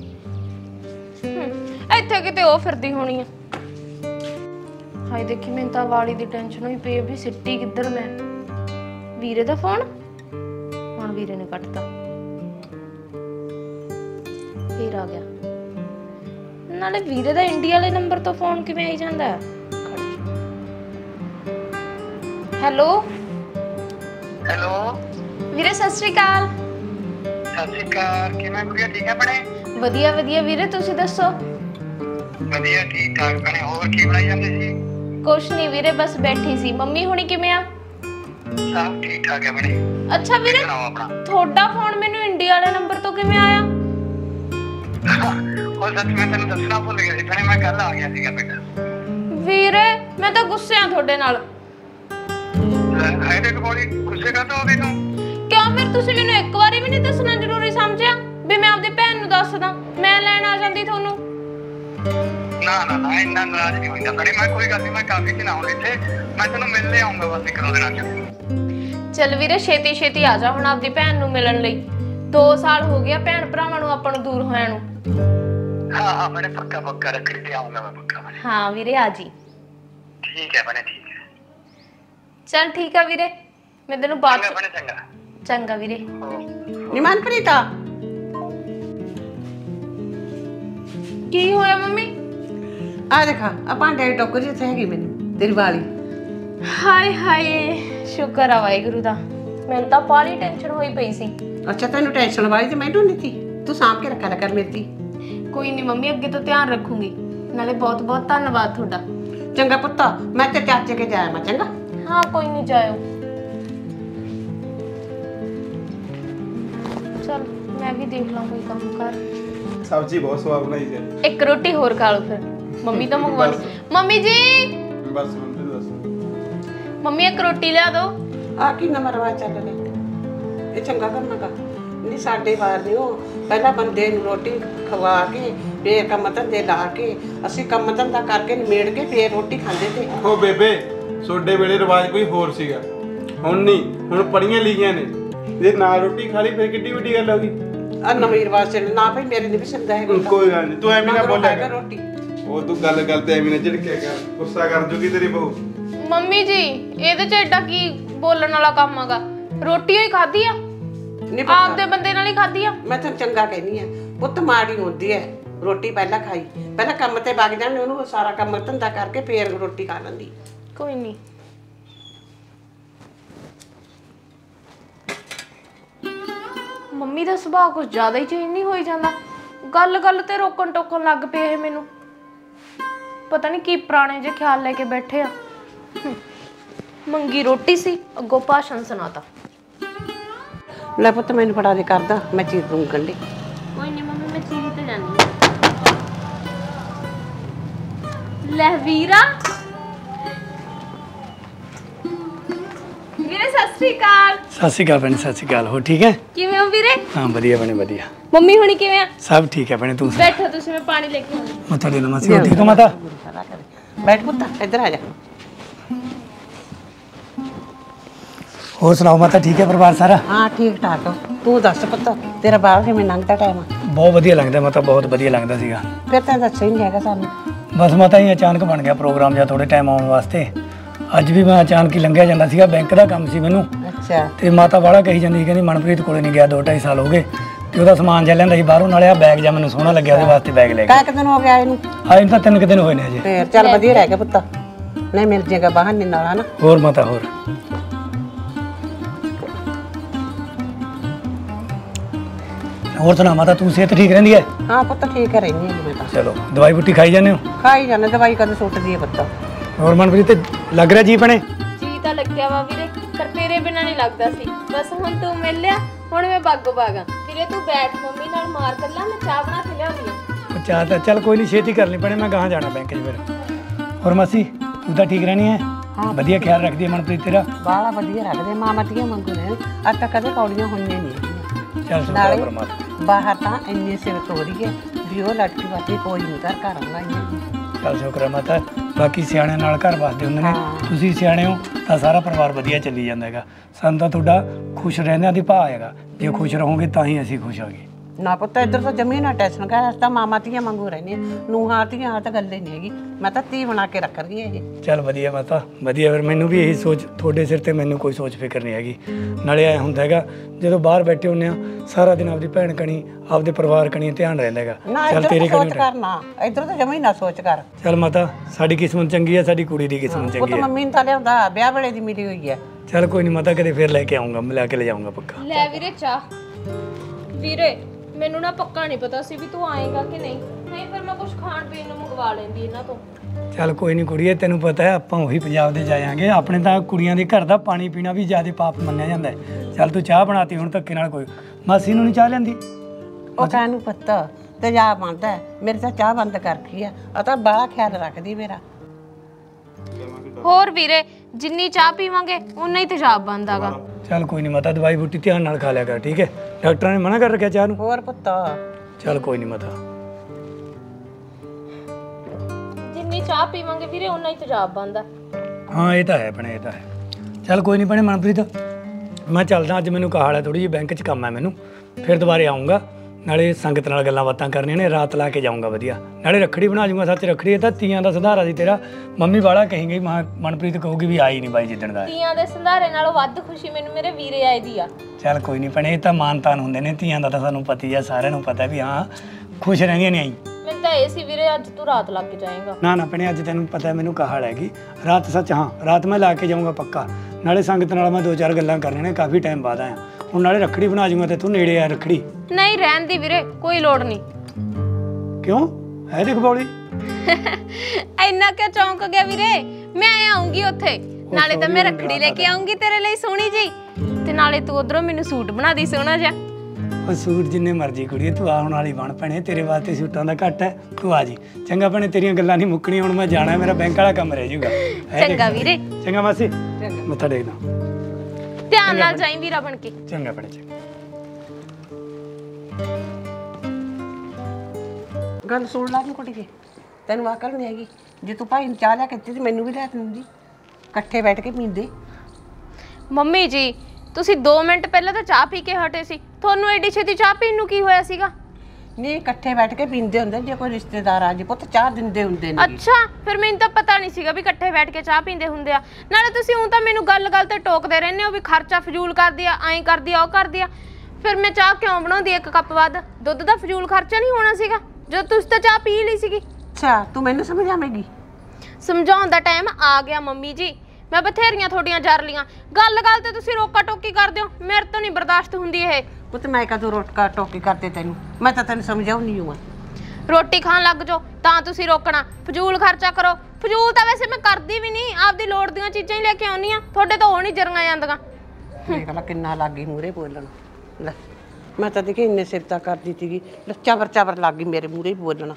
ਇੱਥੇ ਕਿਤੇ ਉਹ ਫਿਰਦੀ ਹੋਣੀ ਆ। ਹਾਏ ਦੇਖੀ, ਮੈਨੂੰ ਤਾਂ ਵਾਲੀ ਦੀ ਟੈਨਸ਼ਨ ਹੋਈ ਪਈ ਵੀ ਸਿੱਟੀ ਕਿੱਧਰ ਮੈਂ। ਵੀਰੇ ਦਾ ਫੋਨ, ਹੁਣ ਵੀਰੇ ਨੇ ਕੱਟਤਾ, ਫੇਰ ਆ ਗਿਆ। ਨਾਲੇ ਵੀਰੇ ਦਾ ਇੰਡੀਆ ਵਾਲੇ ਨੰਬਰ ਤੋਂ ਫੋਨ ਕਿਵੇਂ ਆਈ ਜਾਂਦਾ? ਹੈਲੋ ਹੈਲੋ ਵੀਰੇ, ਸਤਿ ਸ਼੍ਰੀ ਅਕਾਲ। ਸਤਿ ਸ਼੍ਰੀ ਅਕਾਲ। ਕਿਵੇਂ ਗੁੜੀਆ? ਠੀਕ ਹੈ ਬਣੇ? ਵਧੀਆ ਵਧੀਆ ਵੀਰੇ, ਤੁਸੀਂ ਦੱਸੋ? ਵਧੀਆ ਠੀਕ ਠਾਕ ਬਣੇ। ਹੋਰ ਕੀ ਬਣਾਈ ਜਾਂਦੇ ਸੀ? ਕੁਛ ਨਹੀਂ ਵੀਰੇ, ਬਸ ਬੈਠੀ ਸੀ। ਮੰਮੀ ਹੁਣੀ ਕਿਵੇਂ ਆ? ਸਭ ਠੀਕ ਠਾਕ ਹੈ ਬਣੇ। ਅੱਛਾ ਵੀਰੇ, ਸੁਣਾਓ ਆਪਣਾ। ਤੁਹਾਡਾ ਫੋਨ ਮੈਨੂੰ ਇੰਡੀਆ ਵਾਲੇ ਨੰਬਰ ਤੋਂ ਕਿਵੇਂ ਆਇਆ? ਉਹ ਸੱਚ ਮੈਂ ਤੈਨੂੰ ਦੱਸਣਾ ਭੁੱਲ ਗਿਆ ਸੀ ਬਣੇ, ਮੈਂ ਕੱਲ ਆ ਗਿਆ ਸੀਗਾ ਬੇਟਾ। ਵੀਰੇ ਮੈਂ ਤਾਂ ਗੁੱਸੇ ਆ ਤੁਹਾਡੇ ਨਾਲ। ਹਾਏ ਤੇ ਕੋਲੀ ਗੁੱਸੇ ਕਾ ਤੋਂ ਹੋ ਗਈ ਤੂੰ? ਕਿਉਂ ਫਿਰ ਤੁਸੀਂ ਮੈਨੂੰ ਇੱਕ ਵਾਰੀ ਵੀ ਨਹੀਂ ਦੱਸਣਾ ਜ਼ਰੂਰੀ ਸਮਝਿਆ ਵੀ ਮੈਂ ਆਪਣੀ ਭੈਣ ਨੂੰ ਦੱਸਦਾ, ਮੈਂ ਲੈਣ ਆ ਜਾਂਦੀ ਤੁਹਾਨੂੰ। ਨਾ ਨਾ ਨਾ, ਇੰਨਾ ਨਾਰਾਜ਼ ਨਹੀਂ ਹੋਈਦਾ ਬਣੇ। ਮੈਂ ਕੋਈ ਗੱਲ ਨਹੀਂ, ਮੈਂ ਕਾਫੀ ਦਿਨ ਆਉਂਗਾ ਇੱਥੇ, ਮੈਂ ਤੈਨੂੰ ਮਿਲ ਲੈ ਆਉਂਗਾ ਬਸ ਇੱਕ ਦੋ ਦਿਨਾਂ ਚ। ਚੱਲ ਵੀਰੇ ਛੇਤੀ ਛੇਤੀ ਆ ਜਾ ਹੁਣ ਆਪਦੀ ਭੈਣ ਨੂੰ ਮਿਲਣ ਲਈ। 2 ਸਾਲ ਹੋ ਗਿਆ ਭੈਣ ਭਰਾਵਾਂ ਨੂੰ ਆਪਾਂ ਨੂੰ ਦੂਰ ਹੋਇਆਂ ਨੂੰ। ਹਾਂ ਹਾਂ ਬਣੇ, ਪੱਕਾ ਪੱਕਾ ਰੱਖੜੀ ਤੇ ਆਉਂਗਾ ਮੈਂ ਪੱਕਾ ਬਣੇ। ਹਾਂ ਵੀਰੇ ਆ ਜੀ। ਠੀਕ ਹੈ ਬਣੇ, ਠੀਕ ਹੈ। ਚੱਲ ਠੀਕ ਆ ਵੀਰੇ, ਮੈਂ ਤੈਨੂੰ ਬਾਅਦ ਚੰਗਾ ਬਣੇ, ਚੰਗਾ। ਚੰਗਾ ਵੀਰੇ। ਨੀ ਮਨਪ੍ਰੀਤਾ, ਕੀ ਹੋਇਆ ਮੰਮੀ? ਆ ਦੇਖਾ ਆ ਭਾਂਡੇ ਦੀ ਟੋਕਰੀ ਇੱਥੇ ਹੈਗੀ ਮੈਨੂੰ, ਤੇਰੀ ਵਾਲੀ। ਹਾਏ ਹਾਏ, ਸ਼ੁਕਰ ਆ ਵਾਹਿਗੁਰੂ ਦਾ, ਮੈਨੂੰ ਤਾਂ ਬਾਹਲੀ ਟੈਨਸ਼ਨ ਹੋਈ ਪਈ ਸੀ। ਅੱਛਾ ਤੈਨੂੰ ਟੈਨਸ਼ਨ ਵਾਲੀ ਤੇ ਮੈਨੂੰ ਨਹੀਂ ਸੀ, ਤੂੰ ਸਾਂਭ ਕੇ ਰੱਖਿਆ ਲੈ ਕਰ ਮੇਰੀ। ਕੋਈ ਨਹੀਂ ਮੰਮੀ, ਅੱਗੇ ਤੋਂ ਧਿਆਨ ਰੱਖੂੰਗੀ। ਨਾਲੇ ਬਹੁਤ ਬਹੁਤ ਧੰਨਵਾਦ ਤੁਹਾਡਾ। ਚੰਗਾ ਪੁੱਤਾ, ਮੈਂ ਤੇ ਚਾਚੇ ਕੇ ਜਾਇਆ ਮੈਂ। ਚੰਗਾ ਹਾਂ ਕੋਈ ਨਹੀਂ, ਜਾਇਓ। ਚਲ ਮੈਂ ਵੀ ਦੇਖ ਲਾਂ ਕੋਈ ਕੰਮ ਕਰ। ਸਬਜ਼ੀ ਬਹੁਤ ਸਵਾਦ ਬਣਾਈ ਸੀ। ਇੱਕ ਰੋਟੀ ਹੋਰ ਖਾ ਲਓ ਫਿਰ, ਮੰਮੀ ਤਾਂ ਮੰਗਵਾਣੀ। ਮੰਮੀ ਜੀ, ਬਸ ਹੁਣ ਤੇ ਦੱਸ। ਮੰਮੀ ਇੱਕ ਰੋਟੀ ਲਿਆ ਦਿਓ। ਆ ਕੀ ਨਵਾਂ ਰਿਵਾਜ ਚੱਲ ਰਿਹਾ? ਇਹ ਚੰਗਾ ਕੰਮ ਹੈਗਾ ਨਹੀਂ? ਸਾਡੇ ਵਾਰ ਨਹੀਂ ਉਹ ਪਹਿਲਾਂ ਬੰਦੇ ਨੂੰ ਰੋਟੀ ਖਵਾ ਕੇ ਫੇਰ ਕੰਮ ਧੰਦੇ ਲਾ ਕੇ ਅਸੀਂ ਕੰਮ ਧੰਦਾ ਕਰਕੇ ਨਿਮੇੜ ਕੇ ਫੇਰ ਰੋਟੀ ਖਾਂਦੇ ਤੇ। ਓ ਬੇਬੇ ਛੋਡੇ ਵੇਲੇ ਰਿਵਾਜ ਕੋਈ ਹੋਰ ਸੀਗਾ, ਹੁਣ ਨਹੀਂ, ਹੁਣ ਪੜੀਆਂ ਲਿਖੀਆਂ ਨੇ। ਜੇ ਨਾਲ ਰੋਟੀ ਖਾ ਲਈ ਫਿਰ ਕਿੱਡੀ ਵੱਡੀ ਗੱਲ ਹੋ ਗਈ। ਆ ਨਵੀਂ ਰਿਵਾਜ ਚੱਲ ਨਾ ਭਾਈ ਮੇਰੇ ਨਹੀਂ ਪਸੰਦ ਹੈ। ਕੋਈ ਗੱਲ ਨਹੀਂ, ਤੂੰ ਐਵੇਂ ਨਾ ਬੋਲਿਆ ਕਰ। ਰੋਟੀ ਉਹ ਤੂੰ ਗੱਲ ਤੇ ਐਵੇਂ ਨਾ ਝਿੜਕਿਆ ਕਰ, ਗੁੱਸਾ ਕਰ ਜੂਗੀ ਤੇਰੀ ਬਹੂ। ਮੰਮੀ ਜੀ ਇਹਦੇ ਚ ਐਡਾ ਕੀ ਬੋਲਣ ਵਾਲਾ ਕੰਮ ਹੈਗਾ? ਰੋਟੀ ਹੀ ਖਾਧੀ ਆ, ਨਹੀਂ ਆਪਦੇ ਬੰਦੇ ਨਾਲ ਹੀ ਖਾਧੀ ਆ। ਮੈਂ ਤੈਨੂੰ ਚੰਗਾ ਕਹਿੰਦੀ ਆ ਪੁੱਤ, ਮਾੜੀ ਹੁੰਦੀ ਹੈ ਰੋਟੀ ਪਹਿਲਾਂ ਖਾਈ, ਪਹਿਲਾਂ ਕੰਮ ਤੇ ਵਗ ਜਾਣ ਉਹਨੂੰ ਸਾਰਾ ਕੰਮ ਧੰਦਾ ਕਰਕੇ ਫੇਰ ਰੋਟੀ ਖਾ ਲੈਂਦੀ। ਕੋਈ ਨਹੀਂ। ਮੰਮੀ ਦਾ ਸੁਭਾਅ ਕੁਝ ਜ਼ਿਆਦਾ ਹੀ ਚੇਂਜ ਨਹੀਂ ਹੋਈ ਜਾਂਦਾ। ਗੱਲ ਤੇ ਰੋਕਣ ਟੋਕਣ ਲੱਗ ਪਏ ਇਹ ਮੈਨੂੰ। ਪਤਾ ਨਹੀਂ ਕੀ ਪੁਰਾਣੇ ਜਿਹੇ ਖਿਆਲ ਲੈ ਕੇ ਬੈਠੇ ਆ। ਮੰਗੀ ਰੋਟੀ ਸੀ, ਅੱਗੋਂ ਭਾਸ਼ਣ ਸੁਣਾਤਾ। ਲੈ ਪੁੱਤ ਮੈਨੂੰ ਫੜਾ ਦੇ ਕਰਦਾ, ਮੈਂ ਚੀਰ ਦੂੰ ਗੰਢੇ। ਕੋਈ ਨਹੀਂ ਮੰਮੀ, ਮੈਂ ਚੀਰੀ ਤੇ ਜਾਂਦੀ ਹਾਂ। ਲੈ ਵੀਰਾ, ਵੀਰੇ ਸਤਿ ਸ਼੍ਰੀ ਅਕਾਲ। ਸਤਿ ਸ਼੍ਰੀ ਅਕਾਲ ਭੈਣੇ, ਸਤਿ ਸ਼੍ਰੀ ਅਕਾਲ। ਹੋ ਠੀਕ ਹੈ? ਕਿਵੇਂ ਹੋ ਵੀਰੇ? ਹਾਂ ਵਧੀਆ ਭੈਣੇ ਵਧੀਆ। ਮੰਮੀ ਹੁਣੀ ਕਿਵੇਂ ਆ? ਸਭ ਠੀਕ ਹੈ ਭੈਣੇ, ਤੂੰ ਬੈਠੋ ਤੁਸੀਂ, ਮੈਂ ਪਾਣੀ ਲੈ ਕੇ ਆਉਂਦੀ। ਮੱਥਾ ਦੇ ਲਵਾਂ। ਸੀ ਠੀਕ ਹੋ ਮਾਤਾ? ਬੈਠ ਪੁੱਤ ਇੱਧਰ ਆ ਜਾ। ਹੋਰ ਸੁਣਾਓ ਮਾਤਾ, ਠੀਕ ਹੈ ਪਰਿਵਾਰ ਸਾਰਾ? ਹਾਂ ਠੀਕ ਠਾਕ। ਤੂੰ ਦੱਸ ਪੁੱਤ, ਤੇਰਾ ਬਾਹਰ ਕਿਵੇਂ ਲੰਘਦਾ ਟਾਈਮ? ਬਹੁਤ ਵਧੀਆ ਲੱਗਦਾ ਮਾਤਾ, ਬਹੁਤ ਵਧੀਆ ਲੱਗਦਾ ਸੀਗਾ। ਫਿਰ ਤਾਂ ਦੱਸਿਆ ਹੀ ਨਹੀਂ ਹੈਗਾ ਸਾਨੂੰ। ਬਸ ਮਾਤਾ ਹੀ ਅਚਾਨਕ ਬਣ ਗਿਆ ਪ੍ਰੋਗਰਾਮ ਜਾਂ ਥੋੜੇ ਟਾਈਮ ਆਉਣ ਵਾਸਤੇ। ਅੱਜ ਵੀ ਮੈਂ ਅਚਾਨਕ ਹੀ ਲੰਘਿਆ ਜਾਂਦਾ ਸੀਗਾ, ਬੈਂਕ ਦਾ ਕੰਮ ਸੀ ਮੈਨੂੰ। ਅੱਛਾ। ਤੇ ਮਾਤਾ ਬਾਹਲਾ ਕਹੀ ਜਾਂਦੀ ਸੀ, ਕਹਿੰਦੀ ਮਨਪ੍ਰੀਤ ਕੋਲੇ ਨਹੀਂ ਗਿਆ 2-2.5 ਸਾਲ ਹੋ ਗਏ। ਤੇ ਉਹਦਾ ਸਮਾਨ ਜਿਹਾ ਲੈਂਦਾ ਸੀ ਬਾਹਰੋਂ, ਨਾਲੇ ਆ ਬੈਗ ਜਾਂ ਮੈਨੂੰ ਸੋਹਣਾ ਲੱਗਿਆ, ਉਹਦੇ ਵਾਸਤੇ ਬੈਗ ਲੈ ਕਾਹ ਦਿਨ ਹੋ ਗਿਆ ਇਹਨੂੰ? ਆਏ ਤਾਂ 3 ਦਿਨ ਹੋਏ ਨੇ ਅਜੇ। ਫੇਰ ਚੱਲ ਵਧੀਆ ਰਹਿ ਗਿਆ ਪੁੱਤ, ਨਹੀਂ ਮਿਲ ਜੇਗਾ ਬਹਾਨੇ ਨਾਲ ਹਨਾ। ਹੋਰ ਮਾਤਾ ਹੋਰ ਸੁਣਾ ਮਾਤਾ, ਤੂੰ ਸਿਹਤ ਠੀਕ ਰਹਿੰਦੀ ਹੈ? ਹਾਂ ਪੁੱਤ ਠੀਕ ਰਹਿੰਦੀ ਹਾਂ ਮੈਂ ਤਾਂ। ਚਲੋ ਦਵਾਈ ਬੂਟੀ ਖਾਈ ਜਾਂਦੇ ਹੋ? ਖਾਈ ਜਾਂਦੇ, ਦਵਾਈ ਕਦੇ ਸੁੱਟਦੀ ਹੈ ਪੁੱਤ। ਹੋਰ ਮਨਪ੍ਰੀਤ ਲੱਗ ਰਿਹਾ ਜੀ ਭੈਣੇ? ਜੀ ਤਾਂ ਲੱਗਿਆ ਵਾ ਵੀਰੇ, ਪਰ ਤੇਰੇ ਬਿਨਾਂ ਨਹੀਂ ਲੱਗਦਾ ਸੀ। ਬਸ ਹੁਣ ਤੂੰ ਮਿਲ ਲਿਆ, ਹੁਣ ਮੈਂ ਬਾਗੋ ਬਾਗਾ। ਵੀਰੇ ਤੂੰ ਬੈਠ, ਮੰਮੀ ਨਾਲ ਮਾਰ ਕਰ ਲਾ, ਮੈਂ ਚਾਹ ਬਣਾ ਕੇ ਲਿਆਉਂਦੀ ਆ। ਚਾਹ ਤਾਂ ਚੱਲ ਕੋਈ ਨਹੀਂ, ਛੇਤੀ ਕਰ ਲਈ ਭੈਣੇ, ਮੈਂ ਗਾਹਾਂ ਜਾਣਾ ਬੈਂਕ 'ਚ ਫਿਰ। ਹੋਰ ਮਾਸੀ ਤੂੰ ਤਾਂ ਠੀਕ ਰਹਿਣੀ ਹੈ? ਹਾਂ ਵਧੀਆ ਖਿਆਲ ਰੱਖਦੀ ਹੈ ਮਨਪ੍ਰੀਤ ਤੇਰਾ? ਬਾਹਲਾ ਵਧੀਆ ਰੱਖਦੇ, ਮਾਂ ਮਤੀਆਂ ਮੰਗੂ ਨੇ। ਅੱਜ ਤੱਕ ਕਦੇ ਕੌੜੀਆਂ ਹੋਈਆਂ ਨਹੀਂ। ਚੱਲ ਨਾਲੇ ਸ਼ੁਕਰ ਪਰਮਾਤਮਾ। ਬਾਹਰ ਤਾਂ ਇੰਨੀ ਸਿਫਤ ਹੋ ਰਹੀ ਹੈ ਵੀ ਉਹ ਲੜਕੀ ਵਾਸਤੇ ਕੋਈ ਨਹੀਂ ਘਰ ਆਉਂਦਾ ਇੰਨੀ। ਚੱਲ ਸ਼ੁਕਰ ਹੈ ਮਾਤਾ, ਬਾਕੀ ਸਿਆਣਿਆਂ ਨਾਲ ਘਰ ਵਸਦੇ ਹੁੰਦੇ ਨੇ। ਤੁਸੀਂ ਸਿਆਣੇ ਹੋ ਤਾਂ ਸਾਰਾ ਪਰਿਵਾਰ ਵਧੀਆ ਚੱਲੀ ਜਾਂਦਾ ਹੈਗਾ। ਸਾਨੂੰ ਤਾਂ ਤੁਹਾਡਾ ਖੁਸ਼ ਰਹਿੰਦਿਆਂ ਦੀ ਭਾਅ ਹੈਗਾ। ਜੇ ਖੁਸ਼ ਰਹੋਗੇ ਤਾਂ ਹੀ ਅਸੀਂ ਖੁਸ਼ ਹੋਗੇ। ਨਾ ਪੁੱਤ ਇੱਧਰ ਤਾਂ ਜਮੀ ਨਾ ਟੈਨਸ਼ਨ ਕਰ, ਅਸੀਂ ਤਾਂ ਮਾਮਾ ਧੀਆਂ ਵਾਂਗੂ ਰਹਿੰਦੇ ਨੂੰਹਾਂ ਧੀਆਂ ਆ ਤਾਂ ਗੱਲ ਹੀ ਨਹੀਂ ਹੈਗੀ। ਮੈਂ ਤਾਂ ਧੀ ਬਣਾ ਕੇ ਰੱਖ ਰਹੀ ਇਹ। ਚੱਲ ਵਧੀਆ ਮਾਤਾ ਵਧੀਆ। ਫਿਰ ਮੈਨੂੰ ਵੀ ਇਹੀ ਸੋਚ, ਤੁਹਾਡੇ ਸਿਰ ਤੇ ਮੈਨੂੰ ਕੋਈ ਸੋਚ ਫਿਕਰ ਨਹੀਂ ਹੈਗੀ। ਨਾਲੇ ਐ ਹੁੰਦਾ ਹੈਗਾ ਜਦੋਂ ਬਾਹਰ ਬੈਠੇ ਹੁੰਦੇ ਆ ਸਾਰਾ ਦਿਨ ਆਪਦੀ ਭੈਣ ਕਣੀ ਆਪਦੇ ਪਰਿਵਾਰ ਕਣੀ ਧਿਆਨ ਰਹਿੰਦਾ ਹੈਗਾ। ਚੱਲ ਤੇਰੀ ਸੋਚ ਕਰਨਾ, ਇੱਧਰ ਤਾਂ ਜਮੀ ਨਾ ਸੋਚ ਕਰ। ਚੱਲ ਮਾਤਾ ਸਾਡੀ ਕਿਸਮਤ ਚੰਗੀ ਹੈ, ਸਾਡੀ ਕੁੜੀ ਦੀ ਕਿਸਮਤ ਚੰਗੀ ਹੈ। ਉਹ ਤਾਂ ਮੰਮੀ ਨੇ ਤਾਂ ਲਿਆਉਂਦਾ, ਵਿਆਹ ਵੇਲੇ ਦੀ ਮਿਲੀ ਹੋਈ ਹੈ। ਚੱਲ ਕੋਈ ਨਹੀਂ ਮਾਤਾ, ਕਦੇ ਫਿਰ ਲੈ ਕੇ ਆਉਂਗਾ, ਮਿਲਾ ਕੇ ਲੈ ਜਾਊਂਗਾ ਪੱਕਾ। ਲੈ ਵੀਰੇ ਚਾਹ। ਵੀਰੇ ਮੈਨੂੰ ਨਾ ਪੱਕਾ ਨਹੀਂ ਪਤਾ ਸੀ ਵੀ ਤੂੰ ਆਏਗਾ ਕਿ ਨਹੀਂ, ਨਹੀਂ ਫਿਰ ਮੈਂ ਕੁਝ ਖਾਣ ਪੀਣ ਨੂੰ ਮੰਗਵਾ ਲੈਂਦੀ ਇਹਨਾਂ ਤੋਂ। ਚੱਲ ਕੋਈ ਨਹੀਂ ਕੁੜੀਏ, ਤੈਨੂੰ ਪਤਾ ਹੈ ਆਪਾਂ ਉਹੀ ਪੰਜਾਬ ਦੇ ਜਾਵਾਂਗੇ। ਆਪਣੇ ਤਾਂ ਕੁੜੀਆਂ ਦੇ ਘਰ ਦਾ ਪਾਣੀ ਪੀਣਾ ਵੀ ਜ਼ਿਆਦਾ ਪਾਪ ਮੰਨਿਆ ਜਾਂਦਾ ਹੈ। ਚੱਲ ਤੂੰ ਚਾਹ ਬਣਾਤੀ ਹੁਣ ਧੱਕੇ ਨਾਲ, ਕੋਈ ਮਾਸੀ ਨੂੰ ਨਹੀਂ ਚਾਹ ਲੈਂਦੀ? ਉਹ ਕਹਿਣ ਪੱਤਾ ਤੇ ਜਾ ਬੰਦਾ ਮੇਰੇ ਤਾਂ ਚਾਹ ਬੰਦ ਕਰ ਰੱਖੀ ਆ। ਆ ਤਾਂ ਬੜਾ ਖਿਆਲ ਰੱਖਦੀ ਮੇਰਾ। ਹੋਰ ਵੀਰੇ ਜਿੰਨੀ ਚਾਹ ਪੀਵਾਂਗੇ ਉਨਾ ਹੀ ਤੇਜ਼ਾਬ ਬਣਦਾਗਾ। ਚੱਲ ਕੋਈ ਨਹੀਂ ਮਾਤਾ, ਦਵਾਈ ਬੂਟੀ ਧਿਆਨ ਨਾਲ ਖਾ ਲਿਆ ਕਰ, ਠੀਕ ਹੈ? ਡਾਕਟਰਾਂ ਨੇ ਮਨਾ ਕਰ ਰੱਖਿਆ ਚਾਹ ਨੂੰ? ਹੋਰ ਪੁੱਤ ਚੱਲ ਕੋਈ ਨਹੀਂ ਮਾਤਾ। ਜਿੰਨੀ ਚਾਹ ਪੀਵਾਂਗੇ ਵੀਰੇ ਉਨਾ ਹੀ ਤੇਜ਼ਾਬ ਬਣਦਾ। ਹਾਂ ਇਹ ਤਾਂ ਹੈ ਭੈਣੇ, ਇਹ ਤਾਂ ਹੈ। ਚੱਲ ਕੋਈ ਨਹੀਂ ਭੈਣੇ ਮਨਪ੍ਰੀਤ, ਮੈਂ ਚੱਲਦਾ। ਅੱਜ ਮੈਨੂੰ ਕਾਹਲ ਹੈ ਥੋੜੀ ਜਿਹੀ, ਬੈਂਕ 'ਚ ਕੰਮ ਹੈ ਮੈਨੂੰ। ਫਿਰ ਦੁਬਾਰੇ ਆਉਂਗਾ, ਨਾਲੇ ਸੰਗਤ ਨਾਲ ਗੱਲਾਂ ਬਾਤਾਂ ਕਰਨੀਆਂ ਨੇ, ਰਾਤ ਲਾ ਕੇ ਜਾਊਂਗਾ ਵਧੀਆ। ਨਾਲੇ ਰੱਖੜੀ ਬਣਾ ਜੂੰਗਾ। ਸੱਚ ਰੱਖੜੀ ਇਹ ਤਾਂ ਤੀਆਂ ਦਾ ਸੰਧਾਰਾ ਸੀ ਤੇਰਾ। ਮੰਮੀ ਵਾਲਾ ਕਹੇਂਗੇ, ਮਨਪ੍ਰੀਤ ਕਹੂਗੀ ਵੀ ਆਈ ਨਹੀਂ ਬਾਈ ਜਿੱਦਣ ਦਾ। ਤੀਆਂ ਦੇ ਸੰਧਾਰੇ ਨਾਲੋਂ ਵੱਧ ਖੁਸ਼ੀ ਮੈਨੂੰ ਮੇਰੇ ਵੀਰੇ ਆਏ ਦੀ ਆ। ਚੱਲ ਕੋਈ ਨਹੀਂ ਭੈਣੇ, ਇਹ ਤਾਂ ਮਾਨਤਾਨ ਹੁੰਦੇ ਨੇ ਧੀਆਂ ਦਾ, ਤਾਂ ਸਾਨੂੰ ਪਤਾ ਹੀ ਆ, ਸਾਰਿਆਂ ਨੂੰ ਪਤਾ ਵੀ ਹਾਂ ਖੁਸ਼ ਰਹਿੰਦੀਆਂ ਨੇ। ਆਈ ਮੈਨੂੰ ਤਾਂ ਇਹ ਸੀ ਵੀਰੇ ਅੱਜ ਤੂੰ ਰਾਤ ਲੱਗ ਜਾਏਗਾ। ਨਾ ਨਾ ਭੈਣੇ, ਅੱਜ ਤੈਨੂੰ ਪਤਾ ਮੈਨੂੰ ਕਾਹਲ ਹੈਗੀ ਰਾਤ। ਸੱਚ ਹਾਂ ਰਾਤ ਮੈਂ ਲਾ ਕੇ ਜਾਊਂਗਾ ਪੱਕਾ। ਨਾਲੇ ਸੰਗਤ ਨਾਲ ਮੈਂ 2-4 ਗੱਲਾਂ ਕਰਨੀਆਂ ਨੇ, ਕਾਫੀ ਟਾਈਮ ਬਾਅਦ ਆਇਆ ਹੁਣ। ਨਾਲੇ ਰੱਖੜੀ ਬਣਾ ਜੂੰਗਾ ਤੇ ਤੂੰ ਨੇੜੇ ਆ ਰੱਖੜੀ। ਨਹੀਂ ਰਹਿਣ ਦੀ ਵੀਰੇ, ਕੋਈ ਲੋੜ ਨਹੀਂ। ਕਿਉਂ ਹੈ ਦੇਖ ਬੌਲੀ? ਇੰਨਾ ਕਿਉਂ ਚੌਂਕ ਗਿਆ ਵੀਰੇ? ਮੈਂ ਆਉਂਗੀ ਉੱਥੇ, ਨਾਲੇ ਤਾਂ ਮੈਂ ਰੱਖੜੀ ਲੈ ਕੇ ਆਉਂਗੀ ਤੇਰੇ ਲਈ ਸੋਹਣੀ ਜੀ, ਤੇ ਨਾਲੇ ਤੂੰ ਉਧਰੋਂ ਮੈਨੂੰ ਸੂਟ ਬਣਾ ਦੀ ਸੋਹਣਾ ਜਿਹਾ। ਉਹ ਸੂਟ ਜਿੰਨੇ ਮਰਜ਼ੀ ਕੁੜੀਏ ਤੂੰ ਆਉਣ ਵਾਲੀ ਬਣ ਭੈਣੇ, ਤੇਰੇ ਵਾਸਤੇ ਸੂਟਾਂ ਦਾ ਘੱਟ ਹੈ। ਤੂੰ ਆ ਜੀ ਚੰਗਾ ਭੈਣੇ, ਤੇਰੀਆਂ ਗੱਲਾਂ ਨਹੀਂ ਮੁੱਕਣੀਆਂ। ਹੁਣ ਮੈਂ ਜਾਣਾ, ਮੇਰਾ ਬੈਂਕ ਵਾਲਾ ਕੰਮ ਰਹਿ ਜਾਊਗਾ। ਚੰਗਾ ਵੀਰੇ। ਚੰਗਾ ਮਾਸੀ, ਮੱਥਾ ਟੇਕਦਾ। ਧਿਆਨ ਨਾਲ ਜਾਈਂ ਵੀਰਾ ਬਣ ਕੇ। ਚੰਗਾ ਭੈਣੇ ਚੰਗਾ। ਗੱਲ ਸੁਣ ਲਾ ਨੀ ਕੁੜੀਏ, ਤੈਨੂੰ ਅਕਲ ਨਹੀਂ ਹੈਗੀ? ਜੇ ਤੂੰ ਭਾਈ ਨੂੰ ਚਾਹ ਲਿਆ ਕੇ ਦਿੱਤੀ ਤੇ ਮੈਨੂੰ ਵੀ ਲੈ ਦਿੰਦੀ, ਇਕੱਠੇ ਬੈਠ ਕੇ ਪੀਂਦੇ। ਮੰਮੀ ਜੀ ਤੁਸੀਂ 2 ਮਿੰਟ ਪਹਿਲਾਂ ਤਾਂ ਚਾਹ ਪੀ ਕੇ ਹਟੇ ਸੀ, ਤੁਹਾਨੂੰ ਐਡੀ ਛੇਤੀ ਚਾਹ ਪੀਣ ਨੂੰ ਕੀ ਹੋਇਆ ਸੀਗਾ? ਨਹੀਂ ਇਕੱਠੇ ਬੈਠ ਕੇ ਪੀਂਦੇ ਹੁੰਦੇ, ਜੇ ਕੋਈ ਰਿਸ਼ਤੇਦਾਰ ਆ ਜੇ ਪੁੱਤ ਚਾਹ ਦਿੰਦੇ ਹੁੰਦੇ ਨੇ। ਅੱਛਾ, ਫਿਰ ਮੈਨੂੰ ਤਾਂ ਪਤਾ ਨਹੀਂ ਸੀਗਾ ਵੀ ਇਕੱਠੇ ਬੈਠ ਕੇ ਚਾਹ ਪੀਂਦੇ ਹੁੰਦੇ ਆ। ਨਾਲੇ ਤੁਸੀਂ ਤਾਂ ਮੈਨੂੰ ਗੱਲ-ਗੱਲ ਤੇ ਟੋਕਦੇ ਰਹਿੰਦੇ ਹੋ ਵੀ ਖਰਚਾ ਫਜ਼ੂਲ ਕਰਦੀ ਆ, ਐਂ ਕਰਦੀ ਆ, ਉਹ ਕਰਦੀ ਆ। ਫਿਰ ਮੈਂ ਚਾਹ ਕਿਉਂ ਬਣਾਉਂਦੀ 1 ਕੱਪ ਵੱਧ? ਦੁੱਧ ਦਾ ਫਜ਼ੂਲ ਖਰਚਾ ਨਹੀਂ ਹੋਣਾ ਸੀਗਾ ਜਦੋਂ ਤੁਸੀਂ ਤਾਂ ਚਾਹ ਪੀ ਲਈ ਸੀਗੀ। ਅੱਛਾ ਤੂੰ ਮੈਨੂੰ ਸਮਝਾਵੇਂਗੀ? ਸਮਝਾਉਣ ਦਾ ਟਾਈਮ ਆ ਗਿਆ ਮੰਮੀ ਜੀ, ਮੈਂ ਬਥੇਰੀਆਂ ਤੁਹਾਡੀਆਂ ਜਰ ਲੀਆਂ। ਗੱਲ-ਗੱਲ ਤੇ ਤੁਸੀਂ ਰੋਕਾ ਟੋਕੀ ਕਰਦੇ ਹੋ, ਮੇਰੇ ਤੋਂ ਨਹੀਂ ਬਰਦਾਸ਼ਤ ਹੁੰਦੀ ਇਹ। ਪੁੱਤ ਮੈਂ ਕਦੋਂ ਰੋਟਕਾ ਟੋਕੀ ਕਰਦੇ ਤੈਨੂੰ? ਮੈਂ ਤਾਂ ਤੈਨੂੰ ਸਮਝਾਉਣੀ ਹੂੰ। ਰੋਟੀ ਖਾਣ ਲੱਗ ਜਾਓ ਤਾਂ ਤੁਸੀਂ ਰੋਕਣਾ, ਫਜ਼ੂਲ ਖਰਚਾ ਕਰੋ। ਫਜ਼ੂਲ ਤਾਂ ਵੈਸੇ ਮੈਂ ਕਰਦੀ ਵੀ ਨਹੀਂ, ਆਪਦੀ ਲੋੜ ਦੀਆਂ ਚੀਜ਼ਾਂ ਹੀ ਲੈ ਕੇ ਆਉਣੀ ਆ, ਤੁਹਾਡੇ ਤੋਂ ਉਹ ਨਹੀਂ ਜਰੀਆਂ ਜਾਂਦੀਆਂ। ਦੇਖ ਲਾ ਕਿੰਨਾ ਲੱਗੀ ਮੂਹਰੇ ਬੋਲਣ। ਲੈ ਮੈਂ ਤਾਂ ਦੇਖੀ ਇੰਨੇ ਸਿਫਤਾਂ ਕਰਦੀ ਸੀਗੀ, ਚਾਵਰ ਲੱਗ ਗਈ ਮੇਰੇ ਮੂਹਰੇ ਬੋਲਣਾ।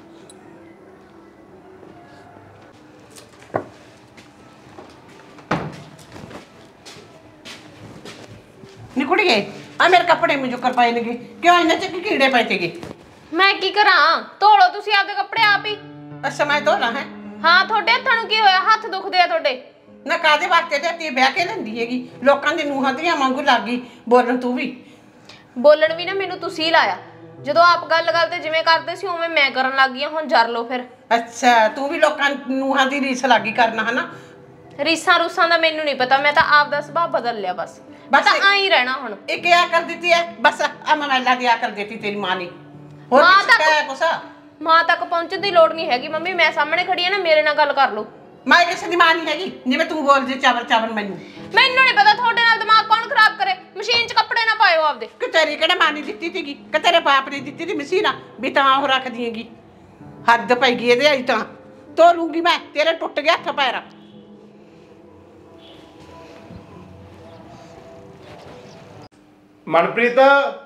ਨੀ ਕੁੜੀਏ ਆ ਮੇਰੇ ਕੱਪੜੇ ਮੈਨੂੰ ਕਰ ਪਾਏ ਨੇਗੇ, ਕਿਉਂ ਇਹਨਾਂ ਚ ਕੀੜੇ ਪਏ ਤੇਗੇ? ਮੈਂ ਕੀ ਕਰਾਂ? ਧੋ ਲਓ ਤੁਸੀਂ ਆਪਦੇ ਕੱਪੜੇ ਆਪ ਹੀ। ਅੱਛਾ ਮੈਂ ਧੋਣਾ ਹੈ? ਹਾਂ, ਤੁਹਾਡੇ ਹੱਥਾਂ ਨੂੰ ਕੀ ਹੋਇਆ? ਹੱਥ ਦੁਖਦੇ ਆ ਤੁਹਾਡੇ। ਨਾ ਕਾਦੇ ਵਾਸਤੇ ਤੇ ਵਿਆਹ ਕੇ ਲੈਂਦੀ ਹੈਗੀ, ਲੋਕਾਂ ਦੇ ਨੂੰਹਾਂ ਦੀਆਂ ਵਾਂਗੂ ਲੱਗ ਗਈ ਬੋਲਣ। ਤੂੰ ਵੀ ਬੋਲਣ ਵੀ ਨਾ ਮੈਨੂੰ ਤੁਸੀਂ ਲਾਇਆ, ਜਦੋਂ ਆਪ ਗੱਲ-ਗੱਲ ਤੇ ਜਿਵੇਂ ਕਰਦੇ ਸੀ ਉਵੇਂ ਮੈਂ ਕਰਨ ਲੱਗ ਗਈ। ਹੁਣ ਜਰ ਲਓ ਫਿਰ। ਅੱਛਾ ਤੂੰ ਵੀ ਲੋਕਾਂ ਨੂੰਹਾਂ ਦੀ ਰੀਸ ਲੱਗੀ ਕਰਨਾ ਹਨਾ? ਰੀਸਾਂ ਰੂਸਾਂ ਦਾ ਮੈਨੂੰ ਨਹੀਂ ਪਤਾ, ਮੈਂ ਤਾਂ ਆਪ ਦਾ ਸੁਭਾਅ ਬਦਲ ਲਿਆ ਬਸ। ਬਸ ਤਾਂ ਆਂ ਹੀ ਰਹਿਣਾ ਹੁਣ। ਇਹ ਕਿਆ ਕਰ ਦਿੱਤੀ ਹੈ? ਬਸ ਆ ਮਮੈਲਾ ਦੀ ਆਕਲ ਦਿੱਤੀ ਤੇਰੀ ਮਾਂ ਨੇ, ਹੋਰ ਮਾਂ ਕੁਛ ਕਹਿਆ ਕੁਛ? ਮਾਂ ਤੱਕ ਪਹੁੰਚਣ ਦੀ ਲੋੜ ਨਹੀਂ ਹੈਗੀ ਮੰਮੀ, ਮੈਂ ਸਾਹਮਣੇ ਖੜੀ ਆ ਨਾ, ਮੇਰੇ ਨਾਲ ਗੱਲ ਕਰ ਲਓ। ਮੈਂ ਕਿਸੇ ਦੀ ਮਾਂ ਨਹੀਂ ਹੈਗੀ ਜਿਵੇਂ ਤੂੰ ਬੋਲਦੀ ਚਾਵਲ ਮੈਨੂੰ ਨਹੀਂ ਪਤਾ ਤੁਹਾਡੇ ਨਾਲ ਦਿਮਾਗ ਕੌਣ ਖਰਾਬ ਕਰੇ। ਮਸ਼ੀਨ 'ਚ ਕੱਪੜੇ ਨਾ ਪਾਇਓ ਆਪਦੇ। ਕਿ ਤੇਰੀ ਕਿਹੜਾ ਮਾਂ ਨੇ ਦਿੱਤੀ ਸੀਗੀ ਕਿ ਤੇਰੇ ਬਾਪ ਨੇ ਦਿੱਤੀ ਸੀ ਮਸ਼ੀਨ ਵੀ ਤਾਂ ਉਹ ਰੱਖਦੀ ਹੈਗੀ? ਹੱਦ ਪੈ ਗਈ ਇਹਦੇ ਆਈ ਤਾਂ ਧੋ ਲੂੰਗੀ ਮੈਂ, ਤੇਰੇ ਟੁੱਟ ਗਿਆ ਹੱਥ ਪੈਰ। ਮਨਪ੍ਰੀਤ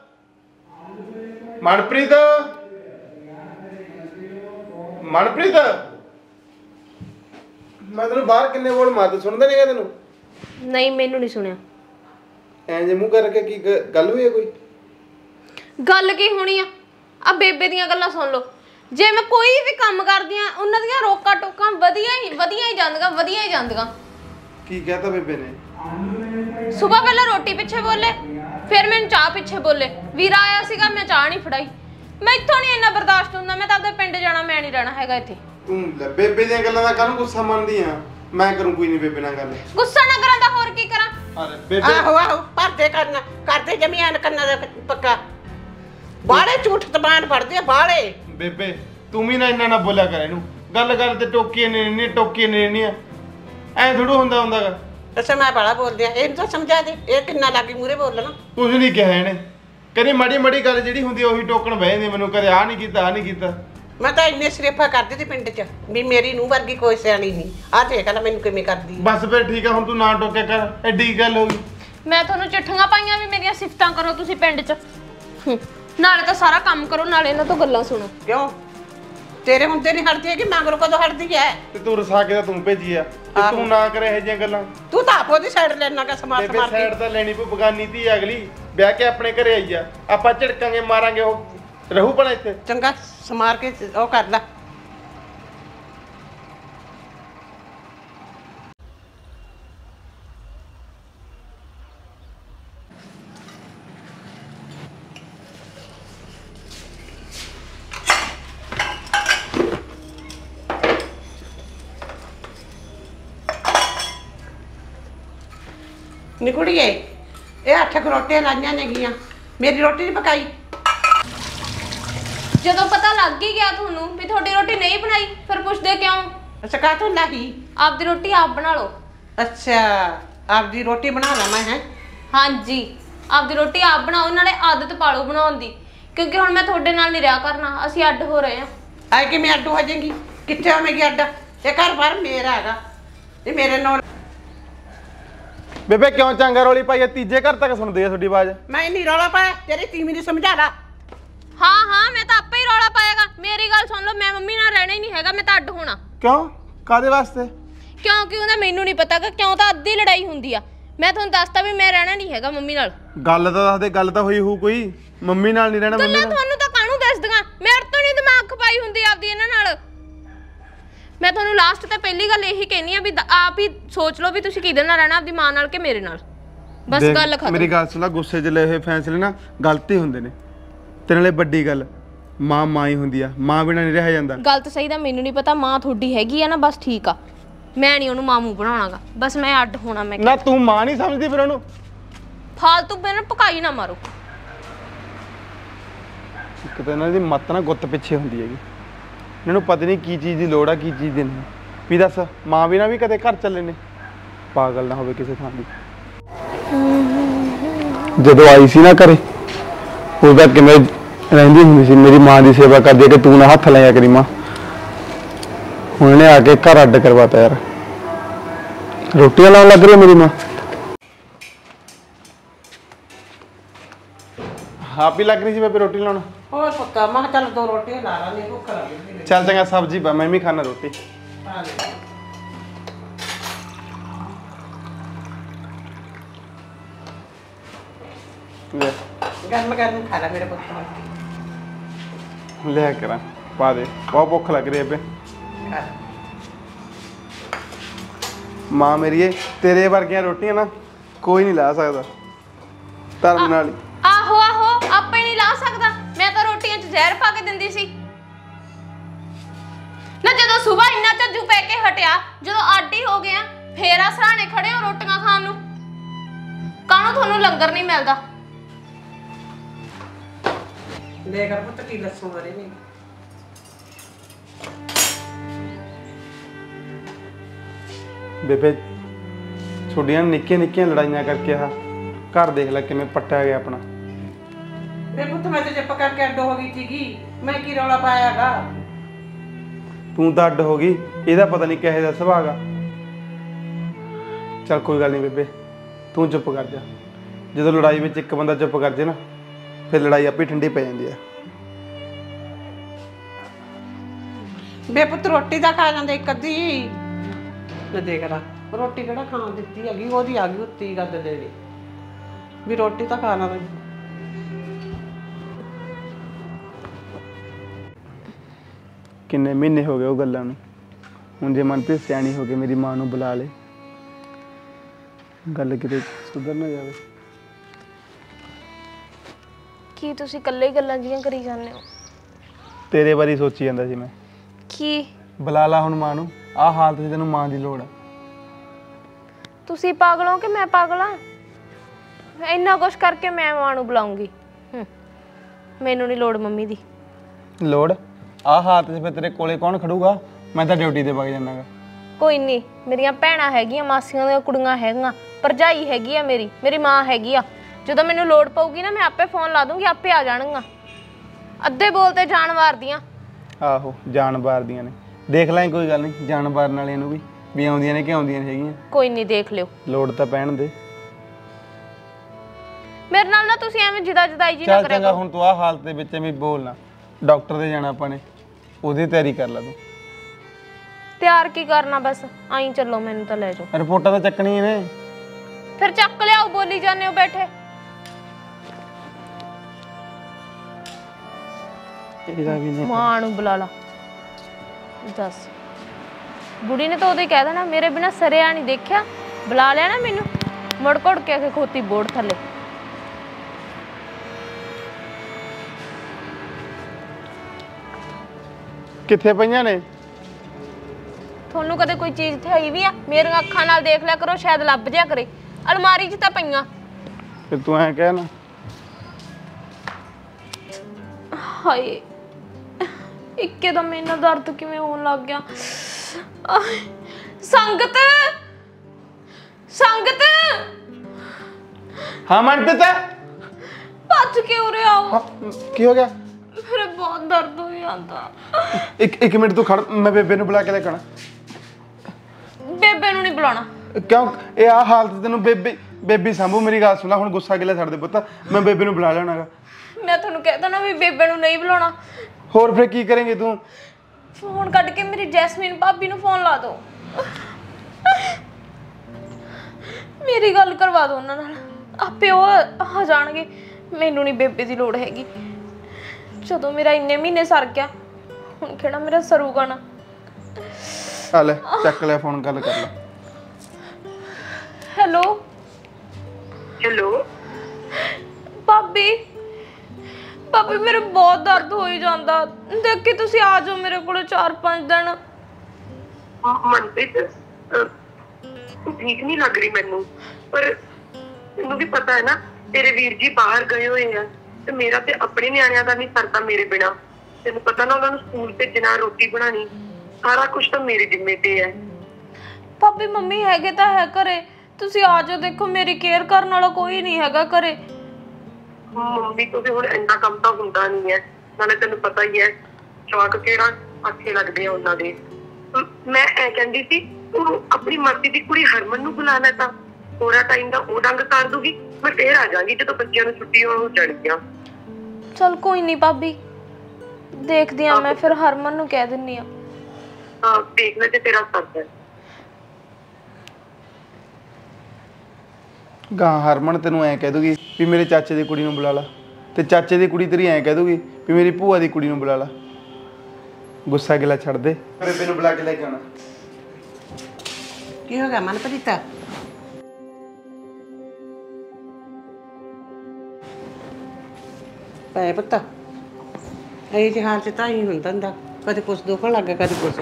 ਮਨਪ੍ਰੀਤ ਮਨਪ੍ਰੀਤ ਮੈਂ ਤੈਨੂੰ ਬਾਹਰ ਕਿੰਨੇ ਬੋਲ ਮਾਰਦਾ, ਸੁਣਦਾ ਨਹੀਂਗਾ ਤੈਨੂੰ? ਨਹੀਂ ਮੈਨੂੰ ਨਹੀਂ ਸੁਣਿਆ। ਐਂ ਜੇ ਮੂੰਹ ਕਰਕੇ ਕੀ ਗੱਲ ਹੋਈ ਹੈ ਕੋਈ? ਗੱਲ ਕੀ ਹੋਣੀ ਆ? ਆ ਬੇਬੇ ਦੀਆਂ ਗੱਲਾਂ ਸੁਣ ਲਓ। ਜੇ ਮੈਂ ਕੋਈ ਵੀ ਕੰਮ ਕਰਦੀ ਆ ਉਹਨਾਂ ਦੀਆਂ ਰੋਕਾ ਟੋਕਾਂ ਵਧੀਆ ਹੀ ਜਾਂਦੀਆਂ। ਕੀ ਕਹਤਾ ਬੇਬੇ ਨੇ? ਸਵੇਰ ਪਹਿਲਾਂ ਰੋਟੀ ਪਿੱਛੇ ਬੋਲੇ, ਫਿਰ ਮੈਨੂੰ ਚਾਹ ਪਿੱਛੇ ਬੋਲੇ। ਵੀਰਾ ਆਇਆ ਸੀਗਾ, ਮੈਂ ਚਾਹ ਨਹੀਂ ਫੜਾਈ। ਮੈਥੋਂ ਨਹੀਂ ਇੰਨਾ ਬਰਦਾਸ਼ਤ ਹੁੰਦਾ, ਮੈਂ ਤਾਂ ਆਪਦੇ ਪਿੰਡ ਜਾਣਾ, ਮੈਂ ਨਹੀਂ ਰਹਿਣਾ ਹੈਗਾ ਇੱਥੇ। ਤੂੰ ਬੇਬੇ ਦੀਆਂ ਗੱਲਾਂ ਦਾ ਕਾਹਨੂੰ ਗੁੱਸਾ ਮੰਨਦੀ ਆ? ਮੈਂ ਕਰੂੰ ਕੋਈ ਨਹੀਂ ਬੇਬੇ ਨਾਲ ਗੱਲ। ਗੁੱਸਾ ਨਾ ਕਰਾਂ ਤਾਂ ਹੋਰ ਕੀ ਕਰਾਂ? ਅਰੇ ਬੇਬੇ ਆਹੋ ਭਰਦੇ ਕਰਦੇ ਜਮੀਨ ਕੰਨਾਂ ਦਾ ਪੱਕਾ। ਬਾਹਲੇ ਝੂਠ ਤਬਾਨ ਫੜਦੇ ਆ ਬਾਹਲੇ। ਬੇਬੇ ਤੂੰ ਵੀ ਨਾ ਇੰਨਾ ਨਾ ਬੋਲਿਆ ਕਰ ਇਹਨੂੰ, ਗੱਲ ਤੇ ਟੋਕੀਆਂ ਨਹੀਂ ਐ ਥੋੜੂ ਹੁੰਦਾਗਾ। ਅੱਛਾ ਮੈਂ ਬੜਾ ਬੋਲਦੀ ਆ, ਇਹਨੂੰ ਤਾਂ ਸਮਝਾ ਦੇ, ਇਹ ਕਿੰਨਾ ਲੱਗੀ ਮੂਹਰੇ ਬੋਲਣਾ। ਕੁਝ ਨਹੀਂ ਕਿਹਾ ਇਹਨੇ, ਕਦੇ ਮਾੜੀ ਗੱਲ ਜਿਹੜੀ ਹੁੰਦੀ ਉਹੀ ਟੋਕਣ ਬਹਿ ਜਾਂਦੀ ਮੈਨੂੰ, ਕਦੇ ਆ ਨਹੀਂ ਕੀਤਾ। ਮੈਂ ਤਾਂ ਇੰਨੇ ਸਿਰੇਫਾ ਕਰਦੀ ਸੀ ਪਿੰਡ 'ਚ ਵੀ ਮੇਰੀ ਨੂੰਹ ਵਰਗੀ ਕੋਈ ਸਿਆਣੀ ਨਹੀਂ। ਆਹ ਦੇਖ ਲੈ ਮੈਨੂੰ ਕਿਵੇਂ ਕਰਦੀ। ਬਸ ਫਿਰ ਠੀਕ ਆ, ਹੁਣ ਤੂੰ ਨਾ ਟੋਕਿਆ ਕਰ, ਐਡੀ ਗੱਲ ਹੋ ਗਈ। ਮੈਂ ਤੁਹਾਨੂੰ ਚਿੱਠੀਆਂ ਪਾਈਆਂ ਵੀ ਮੇਰੀਆਂ ਸਿਫਤਾਂ ਕਰੋ ਤੁਸੀਂ ਪਿੰਡ 'ਚ। ਨਾਲੇ ਤਾਂ ਸਾਰਾ ਕੰਮ ਕਰੋ, ਨਾਲੇ ਇਹਨਾਂ ਤੋਂ ਗੱਲਾਂ ਸੁਣੋ। ਕਿਉਂ ਤੇਰੇ ਹੁੰਦੇ ਨਹੀਂ ਹਟਦੀ ਹੈਗੀ, ਮਗਰੋਂ ਕਦੋਂ ਹਟਦੀ ਹੈ? ਤੇ ਤੂੰ ਰਸਾ ਕੇ ਤਾਂ ਤੂੰ ਭੇਜੀ ਆ, ਤੇ ਤੂੰ ਨਾ ਕਰੇ ਇਹੋ ਜਿਹੀਆਂ ਗੱਲਾਂ। ਤੂੰ ਤਾਂ ਆਪੋ ਦੀ ਸਾਈਡ ਲੈਣਾ ਕਾ ਸਮਾਰ ਬੇਬੇ ਸਮਾਰ ਕੇ। ਸਾਈਡ ਤਾਂ ਲੈਣੀ ਪਊ, ਬਗਾਨੀ ਧੀ ਅਗਲੀ ਵਿਆਹ ਕੇ ਆਪਣੇ ਘਰੇ ਆਈ ਆ, ਆਪਾਂ ਝੜਕਾਂਗੇ ਮਾਰਾਂਗੇ, ਉਹ ਰਹੂ ਭਲਾ ਇੱਥੇ? ਚੰਗਾ ਸਮਾਰ ਕੇ ਉਹ ਕਰ ਲੈ। ਨੀ ਕੁੜੀਏ ਇਹ 8 ਰੋਟੀਆਂ ਲਾਈਆਂ ਨੇਗੀਆਂ, ਮੇਰੀ ਰੋਟੀ ਨਹੀਂ ਪਕਾਈ। ਜਦੋਂ ਪਤਾ ਲੱਗ ਹੀ ਗਿਆ ਤੁਹਾਨੂੰ ਵੀ ਤੁਹਾਡੀ ਰੋਟੀ ਨਹੀਂ ਬਣਾਈ, ਫਿਰ ਪੁੱਛਦੇ ਕਿਉਂ? ਅੱਛਾ ਕਾਹ ਤੋਂ ਲਾਹੀ? ਆਪਦੀ ਰੋਟੀ ਆਪ ਬਣਾ ਲਓ। ਅੱਛਾ ਆਪਦੀ ਰੋਟੀ ਬਣਾ ਲਾ ਮੈਂ? ਹੈ ਹਾਂਜੀ, ਆਪਦੀ ਰੋਟੀ ਆਪ ਬਣਾਓ, ਨਾਲੇ ਆਦਤ ਪਾਲੋ ਬਣਾਉਣ ਦੀ, ਕਿਉਂਕਿ ਹੁਣ ਮੈਂ ਤੁਹਾਡੇ ਨਾਲ ਨਹੀਂ ਰਿਹਾ ਕਰਨਾ, ਅਸੀਂ ਅੱਡ ਹੋ ਰਹੇ ਹਾਂ। ਆਏ ਕਿ ਮੈਂ ਅੱਡ ਹੋ ਜਾਏਗੀ? ਕਿੱਥੇ ਹੋਵੇਗੀ ਅੱਡ? ਇਹ ਘਰ ਬਾਰ ਮੇਰਾ ਹੈਗਾ, ਇਹ ਮੇਰੇ ਨਾਲ। ਬੇਬੇ ਕਿਉਂ ਚੰਗਾ ਰੋਲੀ ਪਾਈ ਆ? ਤੀਜੇ ਘਰ ਤੱਕ ਸੁਣਦੀ ਆ ਤੁਹਾਡੀ ਆਵਾਜ਼। ਮੈਂ ਨਹੀਂ ਰੌਲਾ ਪਾਇਆ, ਤੇਰੀ ਤੀਵੀਂ ਨੂੰ ਸਮਝਾ ਲਾ। ਹਾਂ ਮੈਂ ਤਾਂ ਆਪੇ ਹੀ ਰੌਲਾ ਪਾਏਗਾ। ਮੇਰੀ ਗੱਲ ਸੁਣ ਲਓ, ਮੈਂ ਮੰਮੀ ਨਾਲ ਰਹਿਣਾ ਹੀ ਨਹੀਂ ਹੈਗਾ, ਮੈਂ ਤਾਂ ਅੱਡ ਹੋਣਾ। ਕਿਉਂ? ਕਾਦੇ ਵਾਸਤੇ? ਕਿਉਂਕਿ ਉਹਦਾ ਮੈਨੂੰ ਨਹੀਂ ਪਤਾ ਕਿ ਕਿਉਂ, ਤਾਂ ਅੱਧੀ ਲੜਾਈ ਹੁੰਦੀ ਆ। ਮੈਂ ਤੁਹਾਨੂੰ ਦੱਸਤਾ ਵੀ ਮੈਂ ਰਹਿਣਾ ਨਹੀਂ ਹੈਗਾ ਮੰਮੀ ਨਾਲ। ਗੱਲ ਤਾਂ ਦੱਸ ਦੇ, ਗੱਲ ਤਾਂ ਹੋਈ ਹੋਊ ਕੋਈ। ਮੰਮੀ ਨਾਲ ਨਹੀਂ ਰਹਿਣਾ, ਮੰਮੀ ਗੱਲਾਂ ਨਾਲ। ਤੁਹਾਨੂੰ ਤਾਂ ਕਾਹਨੂੰ ਦੱਸਦੀਆਂ, ਮੇਰੇ ਤੋਂ ਨਹੀਂ ਦਿਮਾਗ ਖਪਾਈ ਹੁੰਦੀ ਆਪਦੀ ਇਹਨਾਂ ਨਾਲ। ਮੈਂ ਤੁਹਾਨੂੰ ਲਾਸਟ ਤੇ ਪਹਿਲੀ ਗੱਲ ਇਹੀ ਕਹਿਨੀ ਆ ਵੀ ਆਪ ਹੀ ਸੋਚ ਲਓ ਵੀ ਤੁਸੀਂ ਕਿਹਦੇ ਨਾਲ ਰਹਿਣਾ, ਆਪਦੀ ਮਾਂ ਨਾਲ ਕਿ ਮੇਰੇ ਨਾਲ। ਬਸ ਦੇਖ, ਗੱਲ ਖਤਮ। ਮੇਰੀ ਗੱਲ ਸੁਣ ਲੈ, ਗੁੱਸੇ 'ਚ ਲਏ ਹੋਏ ਫੈਸਲੇ ਨਾ ਗਲਤੀ ਹੁੰਦੇ ਨੇ। ਤੇਰੇ ਲਈ ਵੱਡੀ ਗੱਲ ਮਾਂ ਮਾਂ ਹੀ ਹੁੰਦੀ ਆ, ਮਾਂ ਬਿਨਾਂ ਨਹੀਂ ਰਿਹਾ ਜਾਂਦਾ। ਗਲਤ ਸਹੀ ਦਾ ਮੈਨੂੰ ਨਹੀਂ ਪਤਾ, ਮਾਂ ਤੁਹਾਡੀ ਹੈਗੀ ਆ ਨਾ, ਬਸ ਠੀਕ ਆ। ਮੈਂ ਨਹੀਂ ਉਹਨੂੰ ਮਾਮੂ ਬਣਾਉਣਾਗਾ, ਬਸ ਮੈਂ ਅੱਡ ਹੋਣਾ। ਮੈਂ ਨਾ ਤੂੰ ਮਾਂ ਨਹੀਂ ਸਮਝਦੀ ਫਿਰ ਉਹਨੂੰ? ਫਾਲਤੂ ਮੈਨੂੰ ਪਕਾਈ ਨਾ ਮਾਰੋ। ਇੱਕ ਤਾਂ ਇਹਨਾਂ ਦੀ ਮੱਤ ਨਾ ਗੁੱਤ ਪਿੱਛੇ ਹੁੰਦੀ ਹੈਗੀ। ਇਹਨਾਂ ਨੂੰ ਪਤਾ ਨਹੀਂ ਕੀ ਚੀਜ਼ ਦੀ ਲੋੜ ਆ, ਕੀ ਚੀਜ਼ ਦੀ ਨਹੀਂ। ਵੀ ਦੱਸ, ਮਾਂ ਬਿਨਾਂ ਵੀ ਕਦੇ ਘਰ ਚੱਲੇ ਨੇ? ਪਾਗਲ ਨਾ ਹੋਵੇ ਕਿਸੇ ਥਾਂ ਦੀ। ਜਦੋਂ ਆਈ ਸੀ ਨਾ ਘਰੇ, ਉਹਦਾ ਕਿਵੇਂ ਰਹਿੰਦੀ ਹੁੰਦੀ ਸੀ, ਮੇਰੀ ਮਾਂ ਦੀ ਸੇਵਾ ਕਰਦੀ ਕਿ ਤੂੰ ਨਾ ਹੱਥ ਲਾਇਆ ਕਰੀ ਮਾਂ। ਹੁਣ ਇਹਨੇ ਆ ਕੇ ਘਰ ਅੱਡ ਕਰਵਾਤਾ ਯਾਰ। ਰੋਟੀਆਂ ਲਾਉਣ ਲੱਗ ਰਹੀ ਮੇਰੀ ਮਾਂ। ਆਪ ਹੀ ਲੱਗ ਰਹੀ ਸੀ ਬੇਬੇ ਰੋਟੀ ਲਾਉਣ। ਹੋਰ ਪੱਕਾ ਮੈਂ ਕਿਹਾ ਚੱਲ 2 ਰੋਟੀਆਂ ਲਾ ਲਾਂਗੇ, ਭੁੱਖ ਲੱਗੀ। ਚੱਲ ਚੰਗਾ, ਸਬਜ਼ੀ ਪਾ, ਮੈਂ ਵੀ ਖਾਣਾ ਰੋਟੀ। ਲੈ ਗਰਮ ਗਰਮ ਖਾ ਲੈ ਮੇਰੇ ਪੁੱਤ ਨੂੰ। ਲਿਆ ਕਰਾਂ, ਪਾ ਦੇ, ਬਹੁਤ ਭੁੱਖ ਲੱਗ ਰਹੀ ਹੈ ਬੇ। ਖਾ ਲੈ। ਮਾਂ ਮੇਰੀਏ, ਤੇਰੇ ਵਰਗੀਆਂ ਰੋਟੀਆਂ ਨਾ ਕੋਈ ਨਹੀਂ ਲਾ ਸਕਦਾ ਧਰਮ ਨਾਲ ਹੀ। ਆਹੋ ਆਹੋ, ਆਪੇ ਨਹੀਂ ਲਾ ਸਕਦਾ। ਮੈਂ ਤਾਂ ਰੋਟੀਆਂ 'ਚ ਜ਼ਹਿਰ ਪਾ ਕੇ ਦਿੰਦੀ ਸੀ ਨਾ। ਜਦੋਂ ਸਵੇਰ ਇੰਨਾ ਝੱਜੂ ਪੈ ਕੇ ਹਟਿਆ, ਜਦੋਂ ਆਡੀ ਹੋ ਗਿਆ, ਫੇਰ ਆ ਸਰਾਣੇ ਖੜੇ ਹੋ ਰੋਟੀਆਂ ਖਾਣ ਨੂੰ। ਕਾਹਨੂੰ ਤੁਹਾਨੂੰ ਲੰਗਰ ਨਹੀਂ ਮਿਲਦਾ? ਲੈ ਕਰ ਪੁੱਤ, ਕੀ ਲੱਸੂ ਵਰੇ ਨੇ। ਬੇਬੇ ਛੋਡੀਆਂ ਨਿੱਕੀਆਂ ਨਿੱਕੀਆਂ ਲੜਾਈਆਂ ਕਰਕੇ ਆ ਘਰ ਦੇਖ ਲੈ ਕਿਵੇਂ ਪੱਟਿਆ ਗਿਆ ਆਪਣਾ। ਤੇ ਪੁੱਤ ਮੈਂ ਤੇ ਚੁੱਪ ਕਰਕੇ ਅੱਡ ਹੋ ਗਈ ਸੀਗੀ, ਮੈਂ ਕੀ ਰੌਲਾ ਪਾਇਆਗਾ। ਤੂੰ ਤਾਂ ਅੱਡ ਹੋ ਗਈ, ਇਹਦਾ ਪਤਾ ਨਹੀਂ ਕਿਹੋ ਜਿਹਾ ਸੁਭਾਅ ਗਾ। ਚੱਲ ਕੋਈ ਗੱਲ ਨਹੀਂ ਬੇਬੇ, ਤੂੰ ਚੁੱਪ ਕਰ ਜਾ। ਜਦੋਂ ਲੜਾਈ ਵਿੱਚ ਇੱਕ ਬੰਦਾ ਚੁੱਪ ਕਰ ਜੇ ਨਾ, ਫਿਰ ਲੜਾਈ ਆਪੇ ਠੰਡੀ ਪੈ ਜਾਂਦੀ ਆ। ਬੇ ਪੁੱਤ ਰੋਟੀ ਤਾਂ ਖਾ ਜਾਂਦੇ ਇੱਕ ਅੱਧੀ। ਲੈ ਦੇਖ ਲਾ, ਰੋਟੀ ਕਿਹੜਾ ਖਾਣ ਦਿੱਤੀ ਹੈਗੀ, ਉਹਦੀ ਆ ਗਈ ਉੱਤੀ ਗੱਲ ਦੇਣੀ ਵੀ ਰੋਟੀ ਤਾਂ ਖਾਣਾ। ਕਿੰਨੇ ਮਹੀਨੇ ਹੋ ਗਏ ਉਹ ਗੱਲਾਂ ਨੂੰ। ਹੁਣ ਜੇ ਮਨਪ੍ਰੀਤ ਸਿਆਣੀ ਹੋ ਕੇ ਮੇਰੀ ਮਾਂ ਨੂੰ ਬੁਲਾ ਲੇ, ਗੱਲ ਕਿਤੇ ਸੁਧਰ ਨਾ ਜਾਵੇ। ਕੀ ਤੁਸੀਂ ਇਕੱਲੇ ਹੀ ਗੱਲਾਂ ਜੀਆਂ ਕਰੀ ਜਾਂਦੇ ਹੋ? ਤੇਰੇ ਬਾਰੇ ਸੋਚੀ ਜਾਂਦਾ ਸੀ ਮੈਂ। ਕੀ ਬੁਲਾ ਲਾ ਹੁਣ ਮਾਂ ਨੂੰ, ਆਹ ਹਾਲਤ 'ਚ ਤੈਨੂੰ ਮਾਂ ਦੀ ਲੋੜ ਆ। ਤੁਸੀਂ ਪਾਗਲ ਹੋ ਕਿ ਮੈਂ ਪਾਗਲ ਆ? ਇੰਨਾ ਕੁਛ ਕਰਕੇ ਮੈਂ ਮਾਂ ਨੂੰ ਬੁਲਾਉਂਗੀ? ਮੈਨੂੰ ਨਹੀਂ ਲੋੜ ਮੰਮੀ ਦੀ। ਲੋੜ? ਆਹ ਹਾਲਤ 'ਚ ਫਿਰ ਤੇਰੇ ਕੋਲੇ ਕੌਣ ਖੜੂਗਾ? ਮੈਂ ਤਾਂ ਡਿਊਟੀ ਤੇ ਵਗ ਜਾਣਾਗਾ। ਕੋਈ ਨਹੀਂ, ਮੇਰੀਆਂ ਭੈਣਾਂ ਹੈਗੀਆਂ, ਮਾਸੀਆਂ ਦੀਆਂ ਕੁੜੀਆਂ ਹੈਗੀਆਂ, ਭਰਜਾਈ ਹੈਗੀ ਆ, ਮੇਰੀ ਮਾਂ ਹੈਗੀ ਆ। ਜਦੋਂ ਮੈਨੂੰ ਲੋੜ ਪਊਗੀ ਨਾ, ਮੈਂ ਆਪੇ ਫੋਨ ਲਾ ਦੂੰਗੀ, ਆਪੇ ਆ ਜਾਣਗੀਆਂ। ਅੱਧੇ ਬੋਲ ਤੇ ਜਾਨ ਵਾਰਦੀਆਂ। ਆਹੋ, ਜਾਨ ਵਾਰਦੀਆਂ ਨੇ। ਦੇਖ ਲੈ, ਕੋਈ ਗੱਲ ਨਹੀਂ, ਜਾਨ ਵਾਰਨ ਵਾਲਿਆਂ ਨੂੰ ਵੀ ਆਉਂਦੀਆਂ ਨੇ ਕਿ ਆਉਂਦੀਆਂ ਨਹੀਂ ਹੈਗੀਆਂ। ਕੋਈ ਨਹੀਂ, ਦੇਖ ਲਿਓ। ਲੋੜ ਤਾਂ ਪੈਣ ਦੇ। ਮੇਰੇ ਨਾਲ ਨਾ ਤੁਸੀਂ ਐਵੇਂ ਜਦਾਈ ਜੀ ਨਾ ਚੱਲ ਕਰਿਆ ਚੰਗਾ, ਕਰੋ। ਹੁਣ ਤੂੰ ਆਹ ਹਾਲਤ ਦੇ ਵਿੱਚ ਐਵੇਂ ਬੋਲਣਾ। ਡਾਕਟਰ ਦੇ ਜਾਣਾ ਆਪਾਂ ਨੇ, ਉਹਦੀ ਤਿਆਰੀ ਕਰ ਲਾ ਤੂੰ। ਤਿਆਰ ਕੀ ਕਰਨਾ, ਬਸ ਆਈ ਚੱਲੋ, ਮੈਨੂੰ ਤਾਂ ਲੈ ਜਾਓ। ਰਿਪੋਰਟਾਂ ਤਾਂ ਚੱਕਣੀਆਂ ਨੇ। ਫਿਰ ਚੱਕ ਲਿਆਓ, ਬੋਲੀ ਜਾਂਦੇ ਹੋ ਬੈਠੇ। ਇਹਦਾ ਵੀ ਨਹੀਂ। ਮਾਂ ਨੂੰ ਬੁਲਾ ਲਾ। ਦੱਸ, ਬੁੜੀ ਨੇ ਤਾਂ ਉਦੋਂ ਹੀ ਕਹਿ ਦੇਣਾ, ਮੇਰੇ ਬਿਨਾ ਸਰਿਆ ਨਹੀਂ ਦੇਖਿਆ। ਬੁਲਾ ਲਿਆ ਨਾ ਮੈਨੂੰ, ਮੁੜ ਘੁੜ ਕੇ ਕੇ ਖੋਤੀ ਬੋੜ ਥੱਲੇ। ਕਿੱਥੇ ਪਈਆਂ ਨੇ? ਤੁਹਾਨੂੰ ਕਦੇ ਕੋਈ ਚੀਜ਼ ਥਈ ਵੀ ਆ? ਮੇਰੀਆਂ ਅੱਖਾਂ ਨਾਲ ਦੇਖ ਲਿਆ ਕਰੋ, ਸ਼ਾਇਦ ਲੱਭ ਜਿਆ ਕਰੇ। ਅਲਮਾਰੀ 'ਚ ਤਾਂ ਪਈਆਂ। ਫਿਰ ਤੂੰ ਐਂ ਕਹਿ ਨਾ। ਹਾਏ, ਇੱਕੇ ਦਮ ਇੰਨਾ ਦਰਦ ਕਿਵੇਂ ਹੋਣ ਲੱਗ ਗਿਆ? ਆਏ, ਸੰਗਤ ਸੰਗਤ, ਹਾਂ ਮਨਪ੍ਰੀਤ, ਭੱਜ ਕੇ ਉਰੇ ਆਓ। ਕੀ ਹੋ ਗਿਆ? ਮੇਰੇ ਬਹੁਤ ਦਰਦ ਹੋ ਜਾਂਦਾ। ਇੱਕ ਮਿੰਟ ਤੂੰ ਖੜ, ਮੈਂ ਬੇਬੇ ਨੂੰ ਬੁਲਾ ਕੇ ਲੈ ਕੇ ਆਉਣਾ। ਬੇਬੇ ਨੂੰ ਨਹੀਂ ਬੁਲਾਉਣਾ। ਕਿਉਂ? ਇਹ ਆਹ ਹਾਲਤ ਤੈਨੂੰ ਬੇਬੀ ਸੰਭੂ। ਮੇਰੀ ਗੱਲ ਸੁਣ ਲੈ, ਹੁਣ ਗੁੱਸਾ ਗਿਲਾ ਛੱਡ ਦੇ ਪੁੱਤ, ਮੈਂ ਬੇਬੇ ਨੂੰ ਬੁਲਾ ਲੈਣਾਗਾ। ਮੈਂ ਤੁਹਾਨੂੰ ਕਹਿ ਤਾ ਨਾ ਵੀ ਬੇਬੇ ਨੂੰ ਨਹੀਂ ਬੁਲਾਉਣਾ। ਹੋਰ ਫਿਰ ਕੀ ਕਰੇਂਗੇ ਤੂੰ? ਫੋਨ ਕੱਢ ਕੇ ਮੇਰੀ ਜੈਸਮੀਨ ਭਾਬੀ ਨੂੰ ਫੋਨ ਲਾ ਦਿਓ। ਮੇਰੀ ਗੱਲ ਕਰਵਾ ਦਿਓ ਉਹਨਾਂ ਨਾਲ, ਆਪੇ ਉਹ ਆ ਜਾਣਗੇ। ਮੈਨੂੰ ਨਹੀਂ ਬੇਬੇ ਦੀ ਲੋੜ ਹੈਗੀ। ਜਦੋਂ ਮੇਰਾ ਇੰਨੇ ਮਹੀਨੇ ਸਰ ਗਿਆ, ਹੁਣ ਕਿਹੜਾ ਮੇਰਾ ਸਰੂਗਾ ਨਾ। ਆ ਲੈ ਚੱਕ ਲੈ ਫੋਨ, ਗੱਲ ਕਰ ਲੈ। ਹੈਲੋ ਹੈਲੋ ਭਾਬੀ, ਭਾਬੀ ਮੇਰੇ ਬਹੁਤ ਦਰਦ ਹੋਈ ਜਾਂਦਾ। ਦੇਖ ਕੇ ਤੁਸੀਂ ਆ ਜਾਓ ਮੇਰੇ ਕੋਲ 4-5 ਦਿਨ। ਮਨਪ੍ਰੀਤ ਠੀਕ ਨਹੀਂ ਲੱਗ ਰਹੀ ਮੈਨੂੰ, ਪਰ ਤੈਨੂੰ ਵੀ ਪਤਾ ਹੈ ਨਾ ਤੇਰੇ ਵੀਰ ਜੀ ਬਾਹਰ ਗਏ ਹੋਏ ਆ, ਤੇ ਮੇਰਾ ਤੇ ਆਪਣੇ ਨਿਆਣਿਆਂ ਦਾ ਨਹੀਂ ਸਰਦਾ ਮੇਰੇ ਬਿਨਾ। ਤੈਨੂੰ ਪਤਾ ਨਾ, ਉਹਨਾਂ ਨੂੰ ਸਕੂਲ ਭੇਜਣਾ, ਰੋਟੀ ਬਣਾਣੀ, ਸਾਰਾ ਕੁਝ ਤਾਂ ਮੇਰੇ ਜ਼ਿੰਮੇ ਤੇ ਹੈ। ਭਾਬੀ ਮੰਮੀ ਹੈਗੇ ਤਾਂ ਹੈ ਘਰੇ, ਤੁਸੀਂ ਆ ਜਾਓ। ਦੇਖੋ ਮੇਰੀ ਕੇਅਰ ਕਰਨ ਵਾਲਾ ਕੋਈ ਨਹੀਂ ਹੈਗਾ ਘਰੇ। ਮੰਮੀ ਤੋਂ ਵੀ ਹੁਣ ਇੰਨਾ ਕੰਮ ਤਾਂ ਹੁੰਦਾ ਨਹੀਂ ਹੈ, ਨਾਲੇ ਤੈਨੂੰ ਪਤਾ ਹੀ ਹੈ ਜਵਾਕ ਕਿਹੜਾ ਅੱਛੇ ਲੱਗਦੇ ਆ ਉਹਨਾਂ ਦੇ। ਮੈਂ ਐ ਕਹਿੰਦੀ ਸੀ ਤੂੰ ਆਪਣੀ ਮਾਸੀ ਦੀ ਕੁੜੀ ਹਰਮਨ ਨੂੰ ਬੁਲਾ ਲੈ, ਤਾਂ ਥੋੜਾ ਟਾਈਮ ਦਾ ਉਹ ਡੰਗ ਕਰ ਦੂਗੀ, ਮੈਂ ਫੇਰ ਆ ਜਾਵਾਂਗੀ ਜਦੋਂ ਬੱਚਿਆਂ ਨੂੰ ਛੁੱਟੀ ਹੋ ਜਾਣਗੀਆਂ। ਚਲ ਕੋਈ ਨਹੀਂ ਭਾਬੀ, ਦੇਖਦੀ ਆ ਮੈਂ ਫਿਰ ਹਰਮਨ ਨੂੰ ਕਹਿ ਦਿੰਨੀ ਆ। ਹਾਂ ਦੇਖ ਲੈ ਤੇ ਤੇਰਾ ਸਰਦ ਹੈ। ਗਾਂ ਹਰਮਨ ਤੈਨੂੰ ਐਂ ਕਹਿ ਦੂਗੀ ਵੀ ਮੇਰੇ ਚਾਚੇ ਦੀ ਕੁੜੀ ਨੂੰ ਬੁਲਾ ਲਾ, ਤੇ ਚਾਚੇ ਦੀ ਕੁੜੀ ਤੇਰੀ ਐਂ ਕਹਿ ਦੂਗੀ ਵੀ ਮੇਰੀ ਭੂਆ ਦੀ ਕੁੜੀ ਨੂੰ ਬੁਲਾ ਲਾ। ਗੁੱਸਾ ਗਿਲਾ ਛੱਡ ਦੇ, ਬੇਬੇ ਨੂੰ ਬੁਲਾ ਕੇ ਲੈ ਕੇ ਆਉਣਾ। ਕੀ ਹੋ ਗਿਆ ਮਨਪ੍ਰੀਤ? ਪੈ ਪੁੱਤ, ਇਹ ਜਿਹੇ ਹਾਲ 'ਚ ਤਾਂ ਹੀ ਹੁੰਦਾ, ਕਦੇ ਕੁਛ ਦੁਖਣ ਲੱਗ ਗਿਆ, ਕਦੇ ਕੁਛ।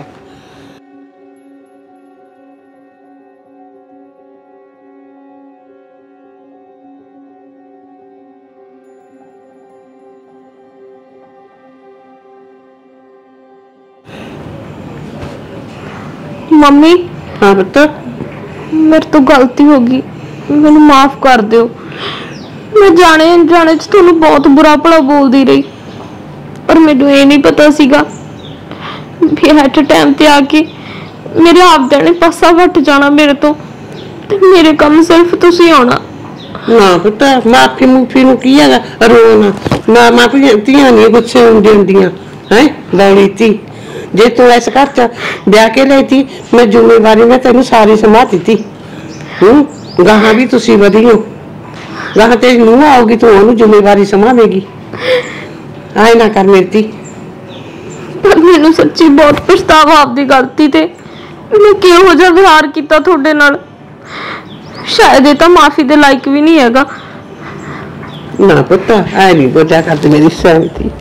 ਮੰਮੀ ਹਾਂ ਪੁੱਤ, ਮੇਰੇ ਤੋਂ ਗਲਤੀ ਹੋ ਗਈ, ਮੈਨੂੰ ਮਾਫ ਕਰ ਦਿਓ। ਮੈਂ ਜਾਣੇ ਅਣਜਾਣੇ ਚ ਤੁਹਾਨੂੰ ਬਹੁਤ ਬੁਰਾ ਭਲਾ ਬੋਲਦੀ ਰਹੀ, ਪਰ ਮੈਨੂੰ ਇਹ ਨਹੀਂ ਪਤਾ ਸੀਗਾ ਵੀ ਐਟ ਟਾਈਮ ਤੇ ਆ ਕੇ ਮੇਰੇ ਆਪਦਿਆਂ ਨੇ ਪਾਸਾ ਵੱਟ ਜਾਣਾ ਮੇਰੇ ਤੋਂ, ਤੇ ਮੇਰੇ ਕੰਮ ਸਿਰਫ ਤੁਸੀਂ ਆਉਣਾ। ਨਾ ਪੁੱਤ, ਮਾਫੀ ਮੂਫੀ ਨੂੰ ਕੀ ਹੈਗਾ, ਰੋਣਾ ਨਾ। ਮਾਫੀ ਧੀਆਂ ਨਹੀਂ ਗੁੱਸੇ ਹੁੰਦੀਆਂ ਹੈ ਲੜੀ ਤੀ। ਜੇ ਤੂੰ ਇਸ ਘਰ 'ਚ ਵਿਆਹ ਕੇ ਲਈ ਤੀ, ਮੈਂ ਜ਼ਿੰਮੇਵਾਰੀ ਮੈਂ ਤੈਨੂੰ ਸਾਰੀ ਸੰਭਾਲ ਦਿੱਤੀ। ਗਾਹਾਂ ਵੀ ਤੁਸੀਂ ਵਧੀਓ, ਗਾਹਾਂ ਤੇ ਨੂੰ ਆਉਗੀ, ਤੂੰ ਉਹਨੂੰ ਜ਼ਿੰਮੇਵਾਰੀ ਸੰਭਾਲੇਗੀ। ਆਏ ਨਾ ਕਰ ਮੇਰੀ ਧੀ। ਪਰ ਮੈਨੂੰ ਸੱਚੀ ਬਹੁਤ ਪਛਤਾਵਾ ਆਪਦੀ ਗਲਤੀ ਤੇ। ਮੈਂ ਕਿਹੋ ਜਿਹਾ ਵਿਹਾਰ ਕੀਤਾ ਤੁਹਾਡੇ ਨਾਲ, ਸ਼ਾਇਦ ਇਹ ਤਾਂ ਮਾਫੀ ਦੇ ਲਾਇਕ ਵੀ ਨਹੀਂ ਹੈਗਾ। ਨਾ ਪੁੱਤ, ਐ ਨਹੀਂ ਬੋਲਿਆ ਕਰ ਮੇਰੀ ਸਹਿਮਤੀ।